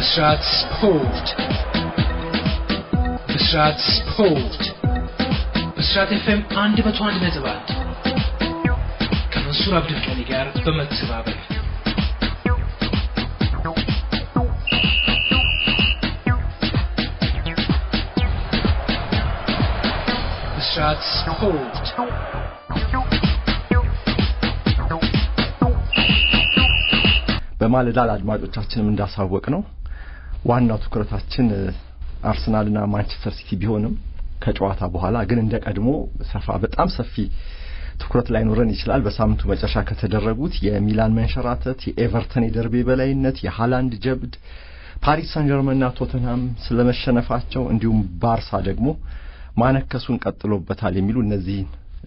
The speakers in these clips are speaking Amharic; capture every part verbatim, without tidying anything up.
Bisrat Sport. Bisrat Sport. Bisrat F M አንድ መቶ አንድ ነጥብ አንድ ከመንሱር አብዱልቀኒ ጋር በመተባበር Bisrat Sport. በማለዳ አድማጮቻችንም እንዳሳወቅ ነው ዋናው ትኩረታችን አርሰናልና ማንቸስተር ሲቲ ቢሆንም ከጨዋታ በኋላ ግን እንደቀድሞ ሰፋ በጣም ሰፊ ትኩረት ላይ ኖረን ይችላል በሳምንቱ መጨረሻ ከተደረጉት የሚላን መንሸራተት የኤቨርተን የደርቢ በላይነት የሃላንድ ጀብድ ፓሪስ ሳን ጀርመንና ቶተንሃም ስለመሸነፋቸው እንዲሁም ባርሳ ደግሞ ማነከሱን ቀጥሎበታል የሚሉ እነዚህ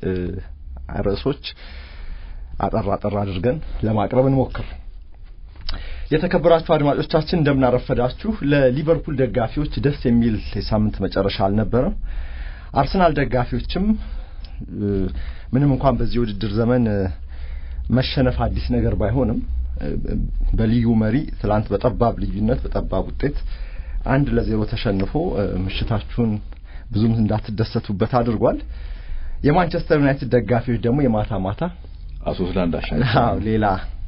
ርዕሶች አጠራ አጠራ አድርገን ለማቅረብ እንሞክር የተከበራችሁ አድማጮቻችን እንደምናረፈዳችሁ ለሊቨርፑል ደጋፊዎች ደስ የሚል የሳምንት መጨረሻ አልነበረም አርሰናል ደጋፊዎችም ምንም እንኳን በዚህ ውድድር ዘመን መሸነፍ አዲስ ነገር ባይሆንም በሊጉ መሪ ትላንት በጠባብ ልዩነት በጠባብ ውጤት አንድ ለዜሮ ተሸንፎ ምሽታችሁን ብዙም እንዳትደሰቱበት አድርጓል የማንቸስተር ዩናይትድ ደጋፊዎች ደግሞ የማታ ማታ አሶስላንድ አሸንፈው አዎ ሌላ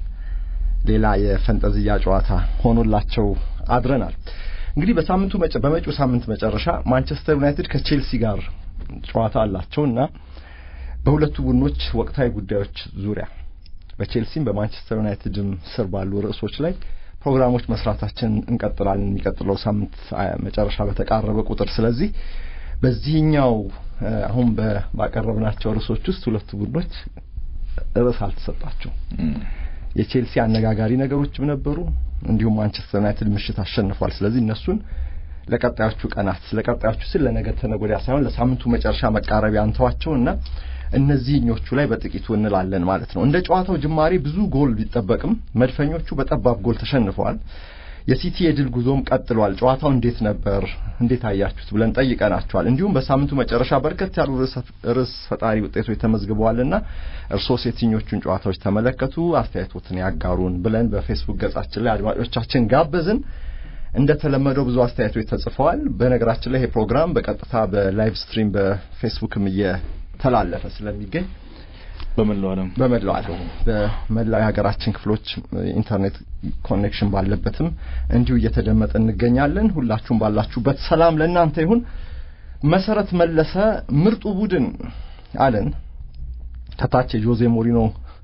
ሌላ የፈንጠዝያ ጨዋታ ሆኖላቸው አድረናል እንግዲህ በሳምንቱ በመጪው ሳምንት መጨረሻ ማንቸስተር ዩናይትድ ከቼልሲ ጋር ጨዋታ አላቸውና በሁለቱ ቡድኖች ወቅታዊ ጉዳዮች ዙሪያ በቼልሲም በማንቸስተር ዩናይትድም ስር ባሉ ርዕሶች ላይ ፕሮግራሞች መስራታችን እንቀጥላለን የሚቀጥለው ሳምንት መጨረሻ በተቃረበ ቁጥር ስለዚህ በዚህኛው አሁን ባቀረብናቸው ርዕሶች ውስጥ ሁለቱ ቡድኖች ርዕስ አልተሰጣቸው የቼልሲ አነጋጋሪ ነገሮችም ነበሩ እንዲሁም ማንቸስተር ዩናይትድ ምሽት አሸንፏል ስለዚህ እነሱን ለቀጣዮቹ ቀናት ለቀጣዮቹ ስለ ነገ ተነጎዳ ሳይሆን ለሳምንቱ መጨረሻ መቃረቢያ አንተዋቸውና እነዚህኞቹ ላይ በጥቂቱ እንላለን ማለት ነው እንደ ጨዋታው ጅማሬ ብዙ ጎል ቢጠበቅም መድፈኞቹ በጠባብ ጎል ተሸንፈዋል የሲቲ የድል ጉዞም ቀጥሏል ጨዋታው እንዴት ነበር እንዴት አያችሁት ብለን ጠይቀናቸዋል እንዲሁም በሳምንቱ መጨረሻ በርከት ያሉ ርዕስ ፈጣሪ ውጤቶች ተመዝግበዋልና እርሶስ የትኞቹን ጨዋታዎች ተመለከቱ አስተያየቶትን ያጋሩን ብለን በፌስቡክ ገጻችን ላይ አድማጮቻችን ጋበዝን እንደተለመደው ብዙ አስተያየቶች ተጽፈዋል በነገራችን ላይ ይሄ ፕሮግራም በቀጥታ በላይቭ ስትሪም በፌስቡክም እየተላለፈ ስለሚገኝ በመላው ዓለም በመላው ዓለም በመላው ሀገራችን ክፍሎች ኢንተርኔት ኮኔክሽን ባለበትም እንዲሁ እየተደመጠ እንገኛለን ሁላችሁም ባላችሁበት ሰላም ለእናንተ ይሁን መሰረት መለሰ ምርጡ ቡድን አለን ታታች ጆዜ ሞሪኖ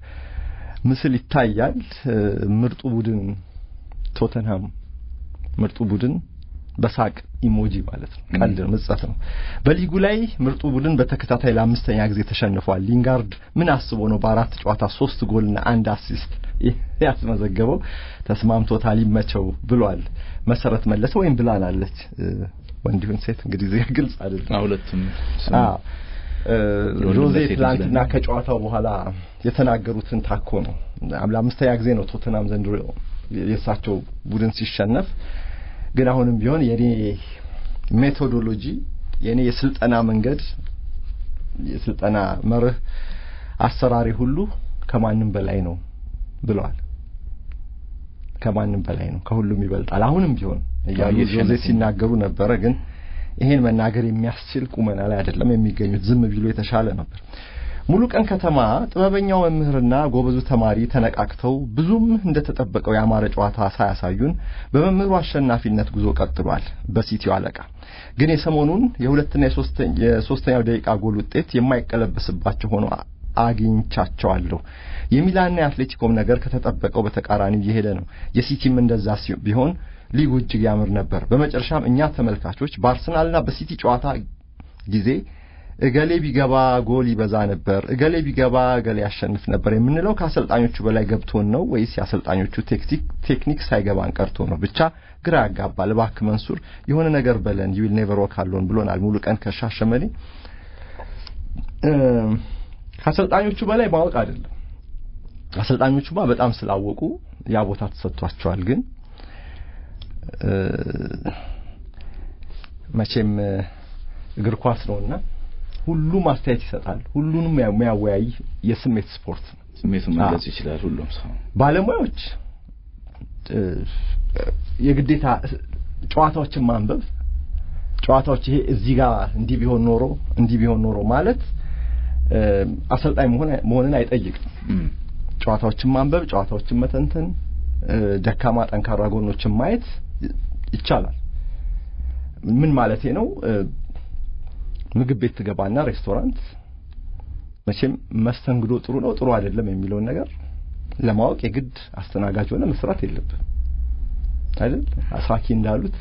ምስል ይታያል ምርጡ ቡድን ቶተንሃም ምርጡ ቡድን በሳቅ ኢሞጂ ማለት ነው ቀልድ ምጽት ነው በሊጉ ላይ ምርጡ ቡድን በተከታታይ ለአምስተኛ ጊዜ ተሸንፏል ሊንጋርድ ምን አስቦ ነው በአራት ጨዋታ ሶስት ጎልና አንድ አሲስት ያስመዘገበው ተስማምቶታል ይመቸው ብሏል መሰረት መለሰ ወይም ብላናለች ወንዲሁን ሴት እንግዲህ እዚህ ግልጽ አይደለም ሁለቱም አዎ ሮዜ ትላንትና ከጨዋታው በኋላ የተናገሩትን ታኮ ነው ለአምስተኛ ጊዜ ነው ቶተንሃም ዘንድሮ የሳቸው ቡድን ሲሸነፍ ግን አሁንም ቢሆን የኔ ሜቶዶሎጂ የኔ የስልጠና መንገድ የስልጠና መርህ አሰራሪ ሁሉ ከማንንም በላይ ነው ብለዋል ከማንንም በላይ ነው ከሁሉም ይበልጣል አሁንም ቢሆን ያዩጆዜ ሲናገሩ ነበር ግን ይሄን መናገር የሚያስችል ቁመና ላይ አይደለም የሚገኙት ዝም ቢሉ የተሻለ ነበር ሙሉ ቀን ከተማ ጥበበኛው መምህርና ጎበዙ ተማሪ ተነቃቅተው ብዙም እንደተጠበቀው ያማረ ጨዋታ ሳያሳዩን በመምህሩ አሸናፊነት ጉዞ ቀጥሏል በሲቲው አለቃ ግን የሰሞኑን የሁለተኛ የሶስተኛ የሶስተኛው ደቂቃ ጎል ውጤት የማይቀለበስባቸው ሆኖ አግኝቻቸዋለሁ የሚላንና የአትሌቲኮም ነገር ከተጠበቀው በተቃራኒ እየሄደ ነው የሲቲም እንደዛ ቢሆን ሊጉ እጅግ ያምር ነበር በመጨረሻም እኛ ተመልካቾች በአርሰናልና በሲቲ ጨዋታ ጊዜ እገሌ ቢገባ ጎል ይበዛ ነበር እገሌ ቢገባ እገሌ ያሸንፍ ነበር የምንለው ከአሰልጣኞቹ በላይ ገብቶን ነው ወይስ የአሰልጣኞቹ ቴክኒክ ቴክኒክ ሳይገባን ቀርቶ ነው ብቻ ግራ ያጋባል ባክ መንሱር የሆነ ነገር በለን you will never walk alone ብሎናል ሙሉ ቀን ከሻሸመኔ ከአሰልጣኞቹ በላይ ማወቅ አይደለም አሰልጣኞቹማ በጣም ስላወቁ ያ ቦታ ተሰጥቷቸዋል ግን መቼም እግር ኳስ ነውና ሁሉም አስተያየት ይሰጣል ሁሉንም የሚያወያይ የስሜት ስፖርት ስሜቱን መግለጽ ይችላል ሁሉም ሰው ባለሙያዎች የግዴታ ጨዋታዎችን ማንበብ ጨዋታዎች ይሄ እዚህ ጋር እንዲህ ቢሆን ኖሮ እንዲህ ቢሆን ኖሮ ማለት አሰልጣኝ መሆን መሆንን አይጠይቅም ጨዋታዎችን ማንበብ ጨዋታዎችን መተንተን ደካማ ጠንካራ ጎኖችን ማየት ይቻላል ምን ማለት ነው ምግብ ቤት ትገባና ሬስቶራንት መቼም መስተንግዶ ጥሩ ነው ጥሩ አይደለም የሚለው ነገር ለማወቅ የግድ አስተናጋጅ ሆነ መስራት የለብም አይደል አሳኪ እንዳሉት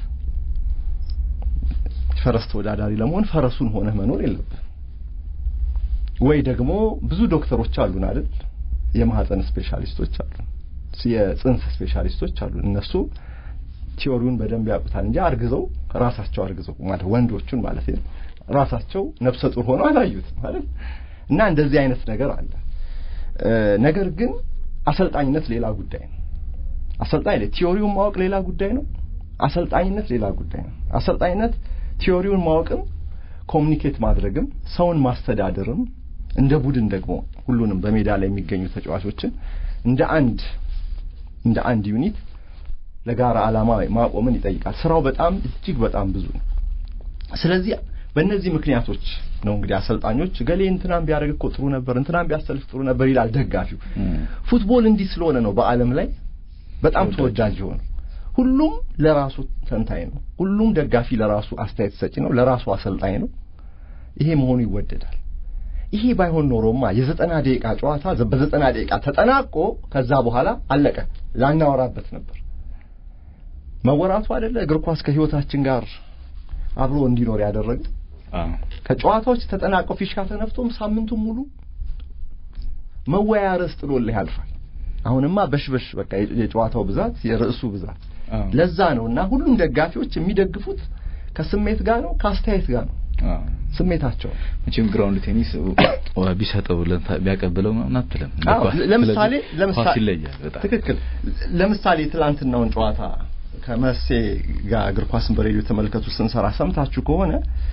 ፈረስ ተወዳዳሪ ለመሆን ፈረሱን ሆነ መኖር የለብም ወይ ደግሞ ብዙ ዶክተሮች አሉን አይደል የማህፀን ስፔሻሊስቶች አሉ የጽንስ ስፔሻሊስቶች አሉ እነሱ ቲዮሪውን በደንብ ያውቁታል እንጂ አርግዘው ራሳቸው አርግዘው ማለት ወንዶቹን ማለት ነው ራሳቸው ነፍሰ ጡር ሆነው አላዩት ማለት እና እንደዚህ አይነት ነገር አለ ነገር ግን አሰልጣኝነት ሌላ ጉዳይ ነው አሰልጣኝ ለቲዮሪውን ማወቅ ሌላ ጉዳይ ነው አሰልጣኝነት ሌላ ጉዳይ ነው አሰልጣኝነት ቲዮሪውን ማወቅም ኮሙኒኬት ማድረግም ሰውን ማስተዳደርም እንደ ቡድን ደግሞ ሁሉንም በሜዳ ላይ የሚገኙ ተጫዋቾችን እንደ አንድ እንደ አንድ ዩኒት ለጋራ ዓላማ ማቆምን ይጠይቃል ስራው በጣም እጅግ በጣም ብዙ ነው ስለዚህ በእነዚህ ምክንያቶች ነው እንግዲህ አሰልጣኞች ገሌ እንትናም ቢያደርግ እኮ ጥሩ ነበር እንትናም ቢያስተልፍ ጥሩ ነበር ይላል ደጋፊው ፉትቦል እንዲህ ስለሆነ ነው በአለም ላይ በጣም ተወዳጅ ሆነ ሁሉም ለራሱ ተንታኝ ነው ሁሉም ደጋፊ ለራሱ አስተያየት ሰጪ ነው ለራሱ አሰልጣኝ ነው ይሄ መሆኑ ይወደዳል ይሄ ባይሆን ኖሮማ የዘጠና ደቂቃ ጨዋታ በዘጠና ደቂቃ ተጠናቆ ከዛ በኋላ አለቀ ላናወራበት ነበር መወራቱ አይደለ እግር ኳስ ከህይወታችን ጋር አብሮ እንዲኖር ያደረገ አዎ ከጨዋታዎች ተጠናቀው ፊሽካ ተነፍቶም ሳምንቱን ሙሉ መወያያ ርዕስ ጥሎልህ ያልፋል አሁንማ በሽበሽ በቃ የጨዋታው ብዛት የርዕሱ ብዛት ለዛ ነውና ሁሉም ደጋፊዎች የሚደግፉት ከስሜት ጋር ነው ከአስተያየት ጋር ነው አዎ ስሜታቸው መቼም ግራውንድ ቴኒስ ቢሰጠው ቢያቀበለው ማናተለም ለምሳሌ ለምሳሌ ትክክል ለምሳሌ ትላንትናውን ጨዋታ ከመሴ ጋር እግር ኳስን በሬዲዮ ተመልከቱ ስንሰራ ሰምታችሁ ከሆነ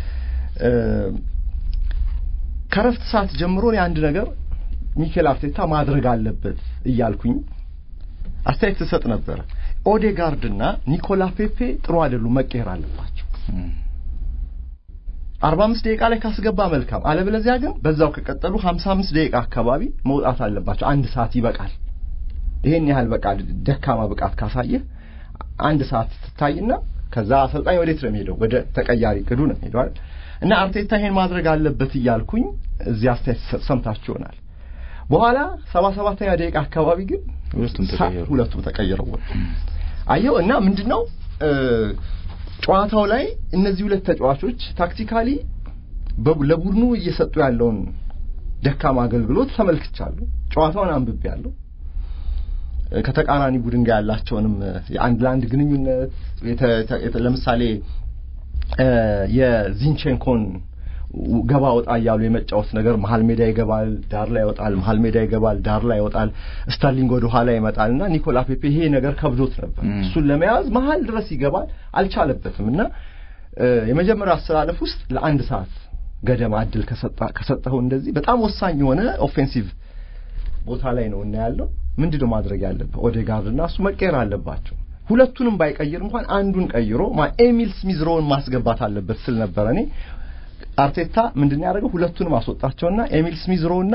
ከረፍት ሰዓት ጀምሮ የአንድ ነገር ሚኬል አርቴታ ማድረግ አለበት እያልኩኝ አስተያየት ተሰጥ ነበር ኦዴጋርድና ኒኮላ ፔፔ ጥሩ አይደሉም መቀየር አለባቸው አርባ አምስት ደቂቃ ላይ ካስገባ መልካም አለበለዚያ ግን በዛው ከቀጠሉ ሃምሳ አምስት ደቂቃ አካባቢ መውጣት አለባቸው አንድ ሰዓት ይበቃል ይሄን ያህል በቃ ደካማ ብቃት ካሳየ አንድ ሰዓት ትታይና ከዛ አሰልጣኝ ወዴት ነው የሚሄደው ወደ ተቀያሪ ቅዱ ነው የሚሄደው እና አርቴታ ይሄን ማድረግ አለበት እያልኩኝ እዚህ አስተያየት ሰምታችሁናል በኋላ ሰባ ሰባተኛ ደቂቃ አካባቢ ግን ሁለቱም ተቀየሩ ሁለቱም ተቀየሩ አየው እና ምንድነው ጨዋታው ላይ እነዚህ ሁለት ተጫዋቾች ታክቲካሊ ለቡድኑ እየሰጡ ያለውን ደካማ አገልግሎት ተመልክቻለሁ ጨዋታውን አንብቤያለሁ ከተቃራኒ ቡድን ጋር ያላቸውንም የአንድ ለአንድ ግንኙነት ለምሳሌ የዚንቼንኮን ገባ ወጣ ያሉ የመጫወት ነገር መሃል ሜዳ ይገባል ዳር ላይ ይወጣል መሃል ሜዳ ይገባል ዳር ላይ ይወጣል ስታርሊንግ ወደ ኋላ ይመጣልና ኒኮላ ፔፔ ይሄ ነገር ከብዶት ነበር እሱን ለመያዝ መሃል ድረስ ይገባል አልቻለበትምና የመጀመሪያው አስተላለፍ ውስጥ ለአንድ ሰዓት ገደማ አድል ከሰጣ ከሰጠው እንደዚህ በጣም ወሳኝ የሆነ ኦፌንሲቭ ቦታ ላይ ነው እና ያለው ምንድነው ማድረግ ያለበት ኦዴጋርድና እሱ መቀየር አለባቸው ሁለቱንም ባይቀይር እንኳን አንዱን ቀይሮ ማ ኤሚል ስሚዝሮን ማስገባት አለበት ስል ነበር እኔ አርቴታ ምንድነው ያደረገው ሁለቱንም አስወጣቸውና ኤሚል ስሚዝሮና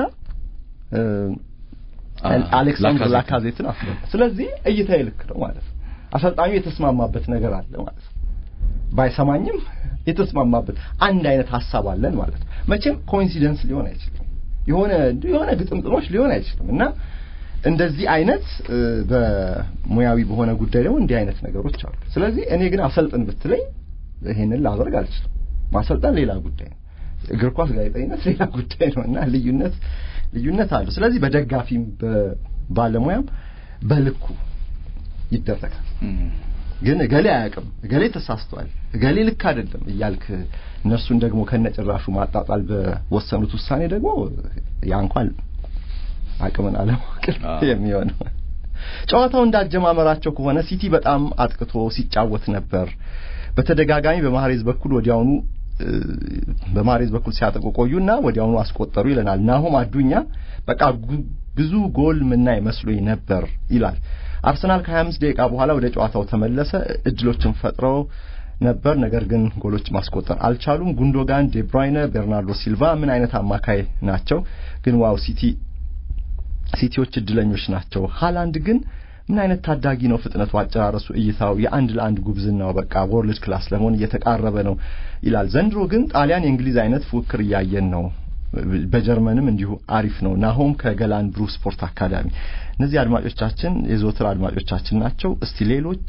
አሌክሳንድር ላካዜትን አስገባ ስለዚህ እይታ ይልክ ነው ማለት ነው አሰልጣኙ የተስማማበት ነገር አለ ማለት ነው ባይሰማኝም የተስማማበት አንድ አይነት ሐሳብ አለን ማለት ነው መቼም ኮኢንሲደንስ ሊሆን አይችልም የሆነ የሆነ ግጥምጥሞች ሊሆን አይችልም እና እንደዚህ አይነት በሙያዊ በሆነ ጉዳይ ደግሞ እንዲህ አይነት ነገሮች አሉ ስለዚህ እኔ ግን አሰልጥን ብትለኝ ይሄንን ላደርግ አልችልም ማሰልጠን ሌላ ጉዳይ ነው እግር ኳስ ጋዜጠኝነት ሌላ ጉዳይ ነውና ልዩነት ልዩነት አለ ስለዚህ በደጋፊም በባለሙያም በልኩ ይደረጋል ግን ገሌ አያውቅም ገሌ ተሳስቷል ገሌ ልክ አይደለም እያልክ እነሱን ደግሞ ከነጭራሹ ማጣጣል በወሰኑት ውሳኔ ደግሞ ያ እንኳን አቅምን አለማወቅ የሚሆነው ጨዋታው እንዳጀማመራቸው ከሆነ ሲቲ በጣም አጥቅቶ ሲጫወት ነበር በተደጋጋሚ በማህሬዝ በኩል ወዲያውኑ በማህሬዝ በኩል ሲያጠቁ ቆዩና ወዲያውኑ አስቆጠሩ ይለናል ናሆም አዱኛ በቃ ብዙ ጎል ምናይ መስሎኝ ነበር ይላል አርሰናል ከ25 ደቂቃ በኋላ ወደ ጨዋታው ተመለሰ። እድሎችን ፈጥረው ነበር፣ ነገር ግን ጎሎች ማስቆጠር አልቻሉም። ጉንዶጋን፣ ዴብራይነ፣ ቤርናርዶ ሲልቫ ምን አይነት አማካይ ናቸው! ግን ዋው ሲቲ ሲቲዎች እድለኞች ናቸው። ሃላንድ ግን ምን አይነት ታዳጊ ነው! ፍጥነቱ፣ አጨራረሱ፣ እይታው የአንድ ለአንድ ጉብዝናው በቃ ወርልድ ክላስ ለመሆን እየተቃረበ ነው ይላል። ዘንድሮ ግን ጣሊያን የእንግሊዝ አይነት ፉክክር እያየን ነው። በጀርመንም እንዲሁ አሪፍ ነው። ናሆም ከገላን ብሩ ስፖርት አካዳሚ። እነዚህ አድማጮቻችን የዘወትር አድማጮቻችን ናቸው። እስቲ ሌሎች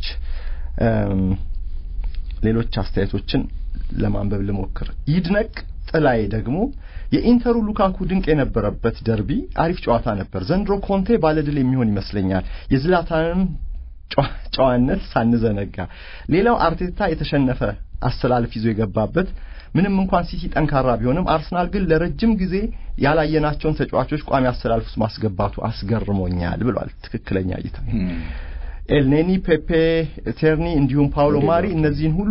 ሌሎች አስተያየቶችን ለማንበብ ልሞክር። ይድነቅ ጥላይ ደግሞ የኢንተሩ ሉካኩ ድንቅ የነበረበት ደርቢ አሪፍ ጨዋታ ነበር። ዘንድሮ ኮንቴ ባለድል የሚሆን ይመስለኛል። የዝላታንም ጨዋነት ሳንዘነጋ። ሌላው አርቴታ የተሸነፈ አስተላልፍ ይዞ የገባበት ምንም እንኳን ሲቲ ጠንካራ ቢሆንም አርሰናል ግን ለረጅም ጊዜ ያላየናቸውን ተጫዋቾች ቋሚ አስተላልፍ ውስጥ ማስገባቱ አስገርሞኛል ብሏል። ትክክለኛ እይታ። ኤልኔኒ፣ ፔፔ፣ ቴርኒ እንዲሁም ፓውሎ ማሪ እነዚህን ሁሉ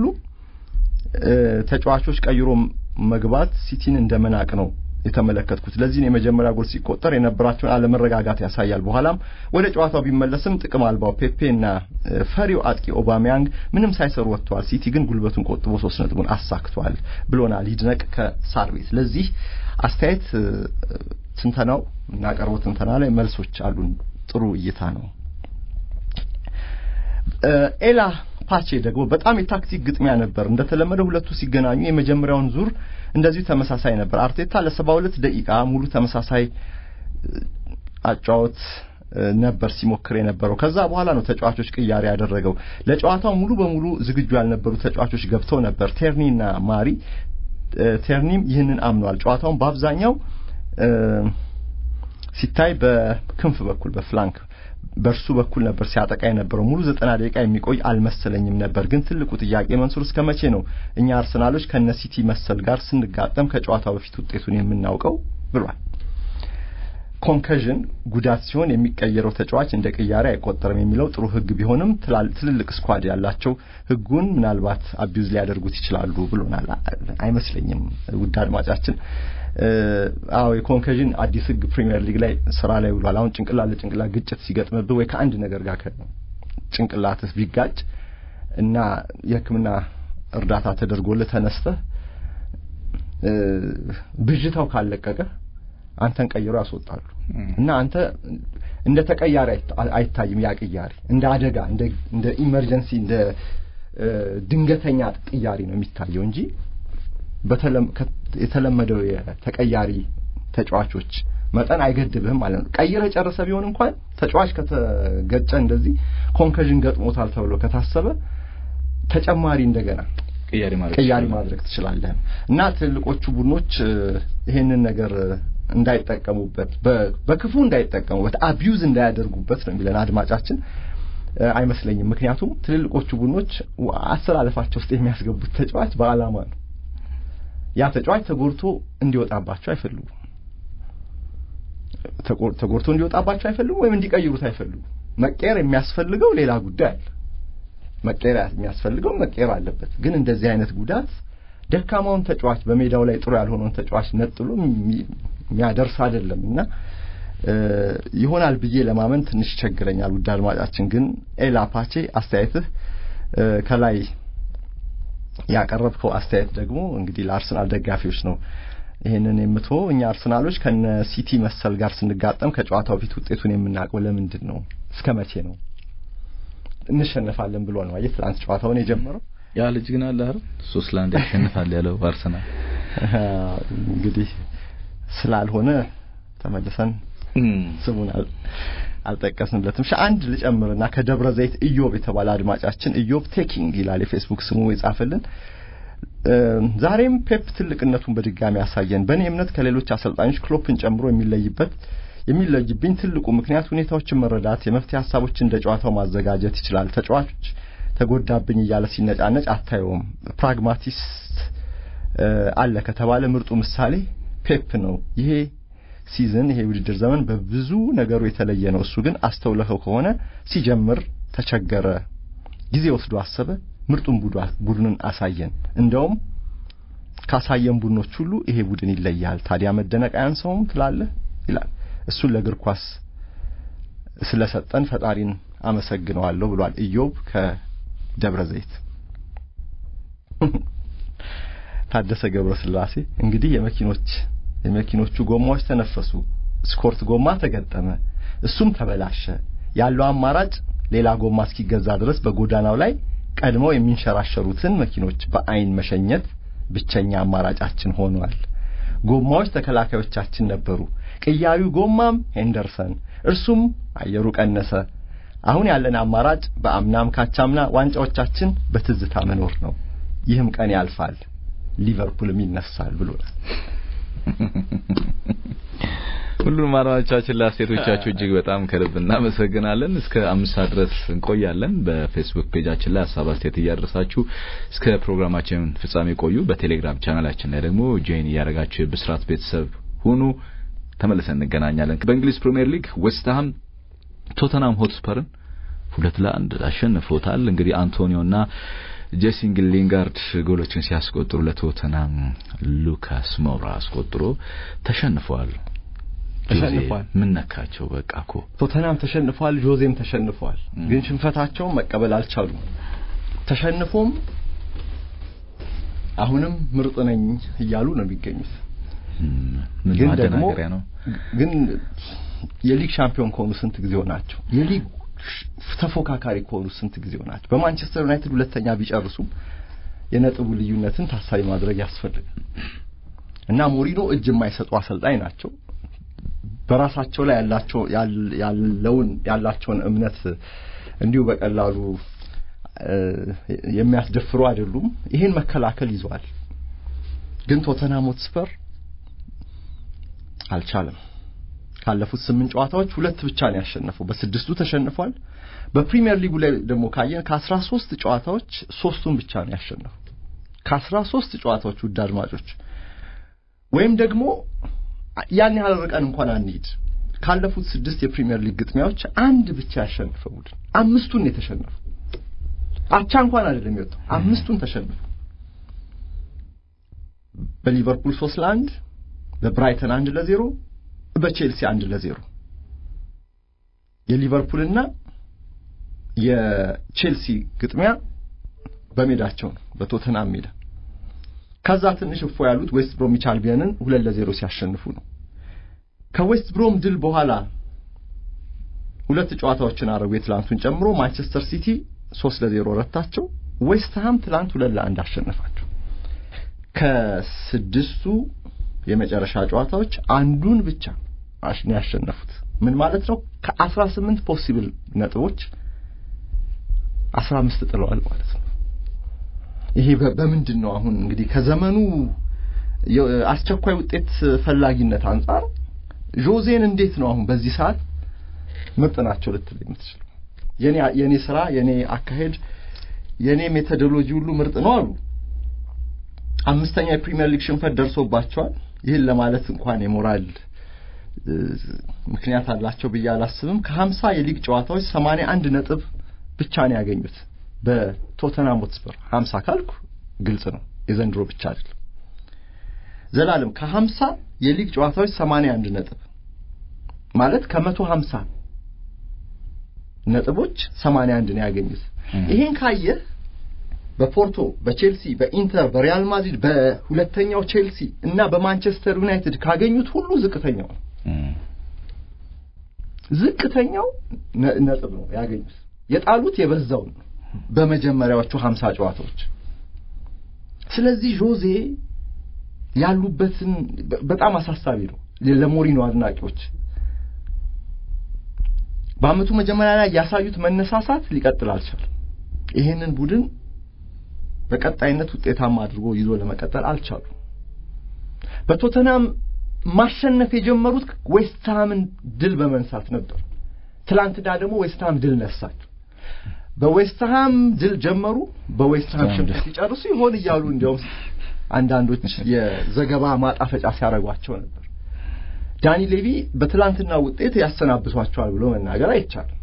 ተጫዋቾች ቀይሮ መግባት ሲቲን እንደመናቅ ነው የተመለከትኩት። ለዚህ ነው የመጀመሪያ ጎል ሲቆጠር የነበራቸውን አለመረጋጋት ያሳያል። በኋላም ወደ ጨዋታው ቢመለስም ጥቅም አልባው ፔፔና ፈሪው አጥቂ ኦባሚያንግ ምንም ሳይሰሩ ወጥተዋል። ሲቲ ግን ጉልበቱን ቆጥቦ ሶስት ነጥቡን አሳክቷል ብሎናል ይድነቅ ከሳር ቤት። ለዚህ አስተያየት ትንተናው እና ቀርቦ ትንተና ላይ መልሶች አሉን። ጥሩ እይታ ነው። ኤላ ፓቼ ደግሞ በጣም የታክቲክ ግጥሚያ ነበር። እንደተለመደው ሁለቱ ሲገናኙ የመጀመሪያውን ዙር እንደዚህ ተመሳሳይ ነበር። አርቴታ ለሰባ ሁለት ደቂቃ ሙሉ ተመሳሳይ አጫውት ነበር ሲሞክር የነበረው። ከዛ በኋላ ነው ተጫዋቾች ቅያሬ ያደረገው። ለጨዋታው ሙሉ በሙሉ ዝግጁ ያልነበሩ ተጫዋቾች ገብተው ነበር፣ ቴርኒና ማሪ። ቴርኒም ይህንን አምኗል። ጨዋታውን በአብዛኛው ሲታይ በክንፍ በኩል በፍላንክ በርሱ በኩል ነበር ሲያጠቃ የነበረው። ሙሉ ዘጠና ደቂቃ የሚቆይ አልመሰለኝም ነበር። ግን ትልቁ ጥያቄ መንሱር እስከመቼ ነው እኛ አርሰናሎች ከነሲቲ መሰል ጋር ስንጋጠም ከጨዋታው በፊት ውጤቱን የምናውቀው ብሏል። ኮንከዥን ጉዳት ሲሆን የሚቀየረው ተጫዋች እንደ ቅያሬ አይቆጠርም የሚለው ጥሩ ህግ ቢሆንም ትልልቅ ስኳድ ያላቸው ህጉን ምናልባት አቢዩዝ ሊያደርጉት ይችላሉ ብሎናል። አይመስለኝም ውድ አድማጫችን። አዎ የኮንከዥን አዲስ ህግ ፕሪሚየር ሊግ ላይ ስራ ላይ ውሏል። አሁን ጭንቅላት ለጭንቅላት ግጭት ሲገጥምብህ ወይ ከአንድ ነገር ጋር ጭንቅላትህ ቢጋጭ እና የህክምና እርዳታ ተደርጎልህ ተነስተህ ብዥታው ካለቀቀ አንተን ቀይሮ ያስወጣሉ እና አንተ እንደ ተቀያሪ አይታይም። ያ ቅያሪ እንደ አደጋ እንደ እንደ ኢመርጀንሲ እንደ ድንገተኛ ቅያሪ ነው የሚታየው እንጂ በተለም የተለመደው የተቀያሪ ተጫዋቾች መጠን አይገድብህም ማለት ነው። ቀይረ ጨረሰ ቢሆን እንኳን ተጫዋች ከተገጨ እንደዚህ ኮንከዥን ገጥሞታል ተብሎ ከታሰበ ተጨማሪ እንደገና ቅያሪ ማድረግ ቅያሪ ማድረግ ትችላለህ እና ትልቆቹ ቡድኖች ይሄንን ነገር እንዳይጠቀሙበት በክፉ እንዳይጠቀሙበት አቢዩዝ እንዳያደርጉበት ነው የሚለን አድማጫችን። አይመስለኝም። ምክንያቱም ትልልቆቹ ቡድኖች አሰላለፋቸው ውስጥ የሚያስገቡት ተጫዋች በአላማ ነው። ያ ተጫዋች ተጎርቶ እንዲወጣባቸው አይፈልጉም። ተጎርቶ እንዲወጣባቸው አይፈልጉም ወይም እንዲቀይሩት አይፈልጉም። መቀየር የሚያስፈልገው ሌላ ጉዳይ አለ። መቀየር የሚያስፈልገው መቀየር አለበት። ግን እንደዚህ አይነት ጉዳት ደካማውን ተጫዋች በሜዳው ላይ ጥሩ ያልሆነውን ተጫዋች ነጥሎ የሚያደርስ አይደለምና ይሆናል ብዬ ለማመን ትንሽ ቸግረኛል። ውድ አድማጫችን ግን ኤላ ፓቼ አስተያየትህ ከላይ ያቀረብከው አስተያየት ደግሞ እንግዲህ ለአርሰናል ደጋፊዎች ነው ይሄንን የምትሆ እኛ አርሰናሎች ከነ ሲቲ መሰል ጋር ስንጋጠም ከጨዋታው ፊት ውጤቱን የምናውቀው ለምንድን ነው እስከመቼ ነው እንሸነፋለን ብሎ ነው የትላንት ጨዋታውን የጀመረው። ያ ልጅ ግን አለ አይደል ሶስት ለአንድ ያሸንፋል ያለው አርሰናል እንግዲህ ስላልሆነ ተመልሰን ስሙን አልጠቀስንለትም። አንድ ልጨምርና ከደብረ ዘይት ኢዮብ የተባለ አድማጫችን ኢዮብ ቴኪንግ ይላል የፌስቡክ ስሙ የጻፈልን ዛሬም ፔፕ ትልቅነቱን በድጋሚ ያሳየን። በእኔ እምነት ከሌሎች አሰልጣኞች ክሎፕን ጨምሮ የሚለይበት የሚለይብኝ ትልቁ ምክንያት ሁኔታዎችን መረዳት የመፍትሄ ሐሳቦችን እንደ ጨዋታው ማዘጋጀት ይችላል። ተጫዋቾች ተጎዳብኝ እያለ ሲነጫነጭ አታየውም። ፕራግማቲስት አለ ከተባለ ምርጡ ምሳሌ ፔፕ ነው። ይሄ ሲዝን ይሄ ውድድር ዘመን በብዙ ነገሩ የተለየ ነው። እሱ ግን አስተውለኸው ከሆነ ሲጀምር ተቸገረ፣ ጊዜ ወስዶ አሰበ፣ ምርጡን ቡድንን አሳየን። እንደውም ካሳየን ቡድኖች ሁሉ ይሄ ቡድን ይለያል። ታዲያ መደነቅ አያንሰውም ትላለህ ይላል። እሱን ለእግር ኳስ ስለሰጠን ፈጣሪን አመሰግነዋለሁ ብሏል ኢዮብ ከደብረ ዘይት። ታደሰ ገብረስላሴ እንግዲህ የመኪኖች የመኪኖቹ ጎማዎች ተነፈሱ፣ ስኮርት ጎማ ተገጠመ፣ እሱም ተበላሸ። ያለው አማራጭ ሌላ ጎማ እስኪገዛ ድረስ በጎዳናው ላይ ቀድመው የሚንሸራሸሩትን መኪኖች በአይን መሸኘት ብቸኛ አማራጫችን ሆኗል። ጎማዎች ተከላካዮቻችን ነበሩ። ቅያሪው ጎማም ሄንደርሰን፣ እርሱም አየሩ ቀነሰ። አሁን ያለን አማራጭ በአምናም ካቻምና ዋንጫዎቻችን በትዝታ መኖር ነው። ይህም ቀን ያልፋል፣ ሊቨርፑልም ይነሳል ብሎናል። ሁሉም አድማጮቻችን ለአስተያየቶቻችሁ እጅግ በጣም ከልብ እናመሰግናለን። እስከ አምስት ሰዓት ድረስ እንቆያለን። በፌስቡክ ፔጃችን ላይ ሐሳብ አስተያየት እያደረሳችሁ እስከ ፕሮግራማችን ፍጻሜ ቆዩ። በቴሌግራም ቻናላችን ላይ ደግሞ ጆይን እያደረጋችሁ የብስራት ቤተሰብ ሁኑ። ተመልሰን እንገናኛለን። በእንግሊዝ ፕሪሚየር ሊግ ዌስት ሃም ቶተንሃም ሆትስፐርን ሁለት ለአንድ አሸንፎታል። እንግዲህ አንቶኒዮና ጄሲንግ ሊንጋርድ ጎሎችን ሲያስቆጥሩ ለቶተንሃም ሉካስ ሞራ አስቆጥሮ ተሸንፏል። ተሸንፏል። ምን ነካቸው? በቃኮ ቶተንሃም ተሸንፏል፣ ጆዜም ተሸንፏል። ግን ሽንፈታቸውን መቀበል አልቻሉም። ተሸንፎም አሁንም ምርጥ ነኝ እያሉ ነው የሚገኙት። ግን ደግሞ ግን የሊግ ሻምፒዮን ከሆኑ ስንት ጊዜ ሆናቸው? የሊግ ተፎካካሪ ከሆኑ ስንት ጊዜ ሆናቸው? በማንቸስተር ዩናይትድ ሁለተኛ ቢጨርሱም የነጥቡ ልዩነትን ታሳቢ ማድረግ ያስፈልጋል እና ሞሪኖ እጅ የማይሰጡ አሰልጣኝ ናቸው። በራሳቸው ላይ ያላቸው ያለውን ያላቸውን እምነት እንዲሁ በቀላሉ የሚያስደፍሩ አይደሉም። ይሄን መከላከል ይዟል። ግን ቶተንሃም ሆትስፐር አልቻለም። ካለፉት ስምንት ጨዋታዎች ሁለት ብቻ ነው ያሸነፈው፣ በስድስቱ ተሸንፏል። በፕሪሚየር ሊጉ ላይ ደግሞ ካየን ከ13 ጨዋታዎች ሶስቱን ብቻ ነው ያሸነፈው። ከ13 ጨዋታዎች ውድ አድማጮች ወይም ደግሞ ያን ያህል ርቀን እንኳን አንሂድ፣ ካለፉት ስድስት የፕሪሚየር ሊግ ግጥሚያዎች አንድ ብቻ ያሸነፈው ቡድን አምስቱን የተሸነፈው። አቻ እንኳን አይደለም የወጣው፣ አምስቱን ተሸነፈ። በሊቨርፑል ሶስት ለአንድ፣ በብራይተን አንድ ለዜሮ፣ በቼልሲ አንድ ለዜሮ። የሊቨርፑልና የቼልሲ ግጥሚያ በሜዳቸው ነው፣ በቶተንሃም ሜዳ። ከዛ ትንሽ እፎ ያሉት ዌስት ብሮሚች አልቢዮንን ሁለት ለዜሮ ሲያሸንፉ ነው። ከዌስት ብሮም ድል በኋላ ሁለት ጨዋታዎችን አረጉ፣ የትላንቱን ጨምሮ። ማንቸስተር ሲቲ ሶስት ለዜሮ ረታቸው። ዌስት ሃም ትላንት ሁለት ለአንድ አሸነፋቸው። ከስድስቱ የመጨረሻ ጨዋታዎች አንዱን ብቻ አሽን ያሸነፉት። ምን ማለት ነው? ከአስራ ስምንት ፖሲብል ነጥቦች አስራ አምስት ጥለዋል ማለት ነው። ይሄ በምንድን ነው? አሁን እንግዲህ ከዘመኑ አስቸኳይ ውጤት ፈላጊነት አንፃር ጆዜን እንዴት ነው አሁን በዚህ ሰዓት ምርጥ ናቸው ልትል የምትችለው? የኔ የኔ ስራ የኔ አካሄድ የኔ ሜቶዶሎጂ ሁሉ ምርጥ ነው አሉ። አምስተኛ የፕሪሚየር ሊግ ሽንፈት ደርሶባቸዋል። ይሄን ለማለት እንኳን የሞራል ምክንያት አላቸው ብዬ አላስብም። ከሀምሳ የሊግ ጨዋታዎች ሰማንያ አንድ ነጥብ ብቻ ነው ያገኙት በቶተንሃም ሆትስፐር። ሀምሳ ካልኩ ግልጽ ነው የዘንድሮ ብቻ አይደለም። ዘላለም ከሀምሳ የሊግ ጨዋታዎች ሰማንያ አንድ ነጥብ ማለት ከመቶ ሀምሳ ነጥቦች ሰማንያ አንድ ነው ያገኙት። ይሄን ካየ በፖርቶ፣ በቼልሲ፣ በኢንተር፣ በሪያል ማድሪድ፣ በሁለተኛው ቼልሲ እና በማንቸስተር ዩናይትድ ካገኙት ሁሉ ዝቅተኛው ነው። ዝቅተኛው ነጥብ ነው ያገኙት። የጣሉት የበዛው ነው በመጀመሪያዎቹ ሀምሳ ጨዋታዎች። ስለዚህ ጆዜ ያሉበትን በጣም አሳሳቢ ነው ለሞሪኖ አድናቂዎች። በአመቱ መጀመሪያ ላይ ያሳዩት መነሳሳት ሊቀጥል አልቻለም። ይሄንን ቡድን በቀጣይነት ውጤታማ አድርጎ ይዞ ለመቀጠል አልቻሉም። በቶተንሃም ማሸነፍ የጀመሩት ዌስትሃምን ድል በመንሳት ነበር። ትላንትና ደግሞ ዌስትሃም ድል ነሳቸው። በዌስትሃም ድል ጀመሩ፣ በዌስትሃም ሽንፈት ሲጨርሱ ይሆን እያሉ እንዲያውም አንዳንዶች የዘገባ ማጣፈጫ ሲያረጓቸው ነበር። ዳኒ ሌቪ በትላንትና ውጤት ያሰናብቷቸዋል ብሎ መናገር አይቻልም።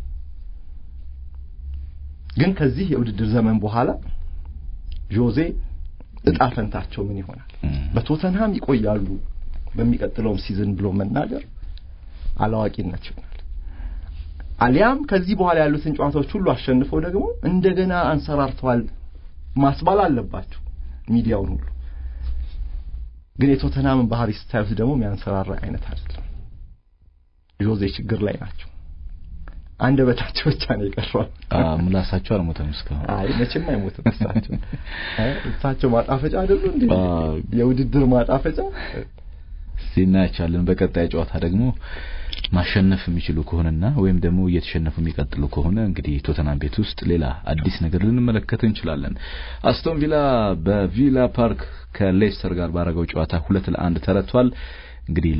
ግን ከዚህ የውድድር ዘመን በኋላ ጆዜ እጣ ፈንታቸው ምን ይሆናል? በቶተንሃም ይቆያሉ በሚቀጥለው ሲዝን ብሎ መናገር አላዋቂነት ይሆናል። አሊያም ከዚህ በኋላ ያሉትን ጨዋታዎች ሁሉ አሸንፈው ደግሞ እንደገና አንሰራርተዋል ማስባል አለባቸው ሚዲያውን ሁሉ። ግን የቶተናምን ባህሪ ስታዩት ደግሞ የሚያንሰራራ አይነት አይደለም። ጆዜ ችግር ላይ ናቸው። አንድ በታቸው ብቻ ነው የቀረው። አዎ ምላሳቸው አልሞተም እስካሁን። አይ መቼም አይሞትም እሳቸው። እሳቸው ማጣፈጫ አይደሉ እንዴ? የውድድር ማጣፈጫ ሲናቻለን። በቀጣይ ጨዋታ ደግሞ ማሸነፍ የሚችሉ ከሆነና ወይም ደግሞ እየተሸነፉ የሚቀጥሉ ከሆነ እንግዲህ ቶተናም ቤት ውስጥ ሌላ አዲስ ነገር ልንመለከት እንችላለን። አስቶን ቪላ በቪላ ፓርክ ከሌስተር ጋር ባረገው ጨዋታ ሁለት ለአንድ ተረቷል። እንግዲህ